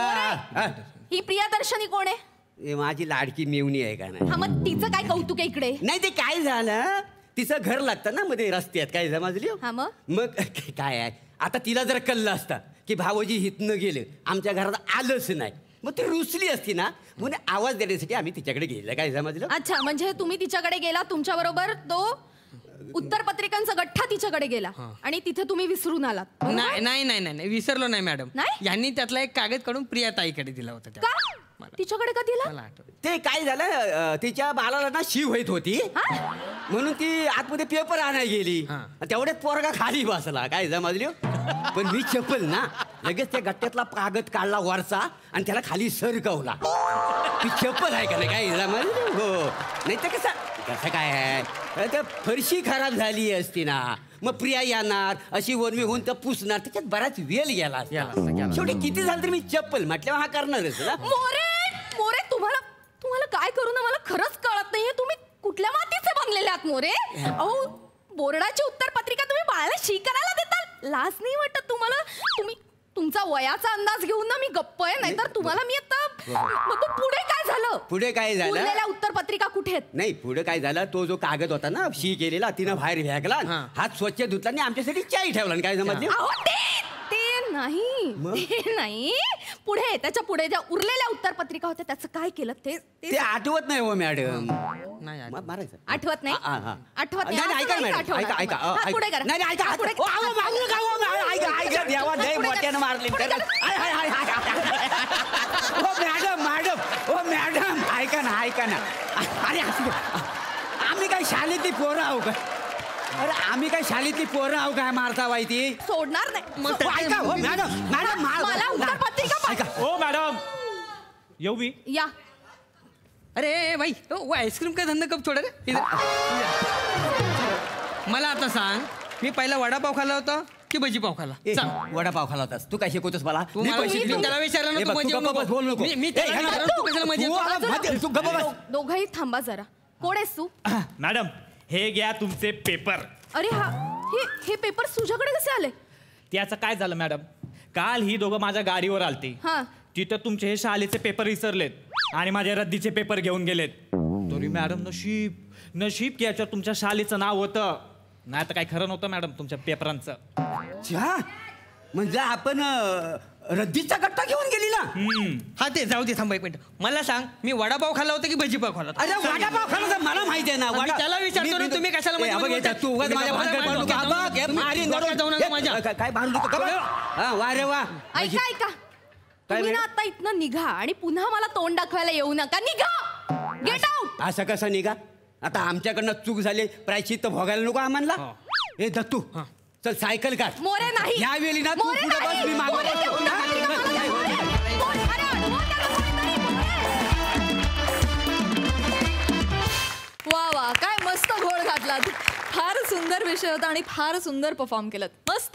[SPEAKER 8] ही प्रियदर्शनी कोण आहे?
[SPEAKER 11] माझी लाडकी मेवणी आहे का नाही?
[SPEAKER 8] हा मग तिचं काय कौतुक आहे इकडे?
[SPEAKER 11] नाही ते काय झालं तिचं घर लागतं ना मध्ये रस्त्यात. काय समजली?
[SPEAKER 8] हा
[SPEAKER 11] मग काय आहे आता तिला जर कळलं असतं की भावोजी हितनं गेले आमच्या घरात आलंच नाही मग ती रुसली असती ना. म्हणून आवाज देण्यासाठी आम्ही तिच्याकडे गेलं. काय समजलं?
[SPEAKER 8] अच्छा म्हणजे तुम्ही तिच्याकडे गेला, तुमच्या बरोबर तो उत्तर पत्रिकांचा गठ्ठा तिच्याकडे गेला आणि तिथे तुम्ही विसरून आलात.
[SPEAKER 9] नाही नाही नाही नाही विसरलो नाही मॅडम.
[SPEAKER 8] नाही?
[SPEAKER 9] यांनी त्यातला एक कागद काढून प्रिया ताईकडे दिला होता.
[SPEAKER 8] का तिच्याकडे का दिला?
[SPEAKER 9] मला आठवत.
[SPEAKER 11] ते काय झालं तिच्या बाळाला ना शी होत होती म्हणून ती आतमध्ये पेपर आणायला गेली. तेवढ्यात पोरगा खाली बसला. काय समजली? पण मी चप्पल ना लगेच त्या गट्ट्यातला कागद काढला वरचा आणि त्याला खाली सरकवला. ती चप्पल आहे का नाही? काय समजली? हो नाही तर कसं काय आहे त्या फरशी खराब झाली असती ना मग प्रिया येणार अशी वनवी होऊन तर पुसणार. त्याच्यात बराच वेळ गेला. शेवटी किती झालं तरी मी चप्पल म्हटल्यावर हा करणारच ना.
[SPEAKER 8] मोरे तुम्हाला काय करू ना मला खरंच कळत नाहीये. तुम्ही कुठल्या मातीचे बनलेले आहात मोरे? अहो बोर्डाची उत्तर पत्रिका तुम्ही बाळाला शी करायला देता. लाज नाही वाटत तुम्हाला? तुम्ही तुमचा वयाचा अंदाज घेऊन ना मी गप्प आहे. नाहीतर तुम्हाला मी आता. मग पुढे काय झालं?
[SPEAKER 11] पुढे काय झालं?
[SPEAKER 8] उरलेल्या उत्तर पत्रिका कुठे आहेत?
[SPEAKER 11] नाही पुढे काय झालं तो जो कागद होता ना शी केलेला तिनं बाहेर फेकला. हात स्वच्छ धुतला आणि आमच्यासाठी चाय ठेवला. काय समजली?
[SPEAKER 8] ते नाही पुढे त्याच्या पुढे ज्या उरलेल्या उत्तर पत्रिका होत्या त्याचं काय केलं ते
[SPEAKER 11] आठवत नाही हो मॅडम.
[SPEAKER 9] नाही
[SPEAKER 11] मारायचं
[SPEAKER 8] आठवत नाही. आठवत नाही.
[SPEAKER 11] ऐका मॅडम ऐका
[SPEAKER 8] पुढे करा.
[SPEAKER 11] नाही ऐका ऐका देवा लय मोठ्यानं मारली. मॅडम ऐका ना अरे आम्ही काय शाळेतली पोरं आहो का? अरे आम्ही काय शाळेतली पोरं आहो काय मारता माहिती?
[SPEAKER 8] सोडणार नाही.
[SPEAKER 11] ऐका हो मॅडम
[SPEAKER 8] मला उत्तर पत्रिका
[SPEAKER 11] ऐका.
[SPEAKER 12] ओ मॅडम येऊ मी?
[SPEAKER 8] या.
[SPEAKER 9] अरे भाई वो आईस्क्रीम का धंदा कब छोड़ा रे? मला आता सांग मी पहिला वडापाव खाल्ला होता की भजी पाव खाल्ला? सांग.
[SPEAKER 11] वडापाव खाला होतास तू काय शिकवतोस मला?
[SPEAKER 9] तू त्याला विचारलं ना
[SPEAKER 11] बोल नको.
[SPEAKER 9] मी त्याला विचारलं तू कशाला मजा?
[SPEAKER 8] दोघंही थांबा जरा. कोण आहेस तू?
[SPEAKER 12] मॅडम हे घ्या तुमचे पेपर.
[SPEAKER 8] अरे हे पेपर तुझ्याकडे कसे आले?
[SPEAKER 12] त्याचं काय झालं मॅडम काल ही दोघं माझ्या गाडीवर आलती. तिथं तुमचे हे शाळेचे पेपर विसरलेत आणि माझे रद्दीचे पेपर घेऊन गेलेत. तरी मॅडम नशीब की याच्यावर तुमच्या शाळेचं नाव होतं. नाही तर काय खरं नव्हतं मॅडम तुमच्या पेपरांचं.
[SPEAKER 11] म्हणजे आपण रद्दीचा गट्टा घेऊन गेली ना?
[SPEAKER 9] हा ते जाऊ दे थांबा एक मिनिट. मला सांग मी वडापाव खाल्ला होता की भजी पाव खाल्ला होता?
[SPEAKER 11] अरे वडापाव खाल्ला तर मला माहिती आहे ना.
[SPEAKER 9] त्याला विचारतो ना तुम्ही कशाला
[SPEAKER 11] तू काय भांडू वा रे वा.
[SPEAKER 8] ऐका तुम्ही ना आता इथनं निघा आणि पुन्हा मला तोंड दाखवायला येऊ नका. निघा. Get out.
[SPEAKER 11] असं कसं निघा? आता आमच्याकडनं चूक झाली प्रायश्चित्त भोगायला नको आम्हाला? हे दत्तू चल सायकल काढ.
[SPEAKER 8] मोरे नाही
[SPEAKER 11] यावेळी ना तू पुढे बस मी मागं
[SPEAKER 1] वा काय मस्त घोळ घातलात. फार सुंदर विषय होता आणि फार सुंदर परफॉर्म केलं. मस्त.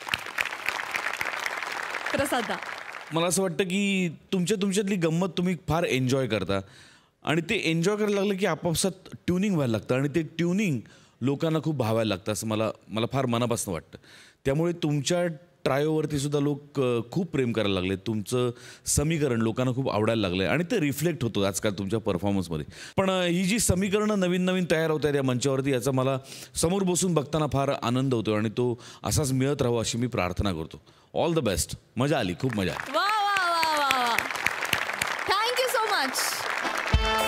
[SPEAKER 1] प्रसादा
[SPEAKER 10] मला असं वाटतं की तुमच्यातली गंमत तुम्ही फार एन्जॉय करता आणि ते एन्जॉय करायला लागलं की आपापसात ट्युनिंग व्हायला लागतं आणि ते ट्युनिंग लोकांना खूप भावायला लागतं असं मला फार मनापासून वाटतं. त्यामुळे तुमच्या ट्रायोवरती सुद्धा लोक खूप प्रेम करायला लागले. तुमचं समीकरण लोकांना खूप आवडायला लागलं आणि ते रिफ्लेक्ट होतं आजकाल तुमच्या परफॉर्मन्समध्ये. पण ही जी समीकरणं नवीन तयार होत आहेत या मंचावरती याचा मला समोर बसून बघताना फार आनंद होतो आणि तो असाच मिळत राहावा अशी मी प्रार्थना करतो. All the best. मजा आली, खूप मजा आली.
[SPEAKER 1] वा वा वा वा वा. Thank you so much.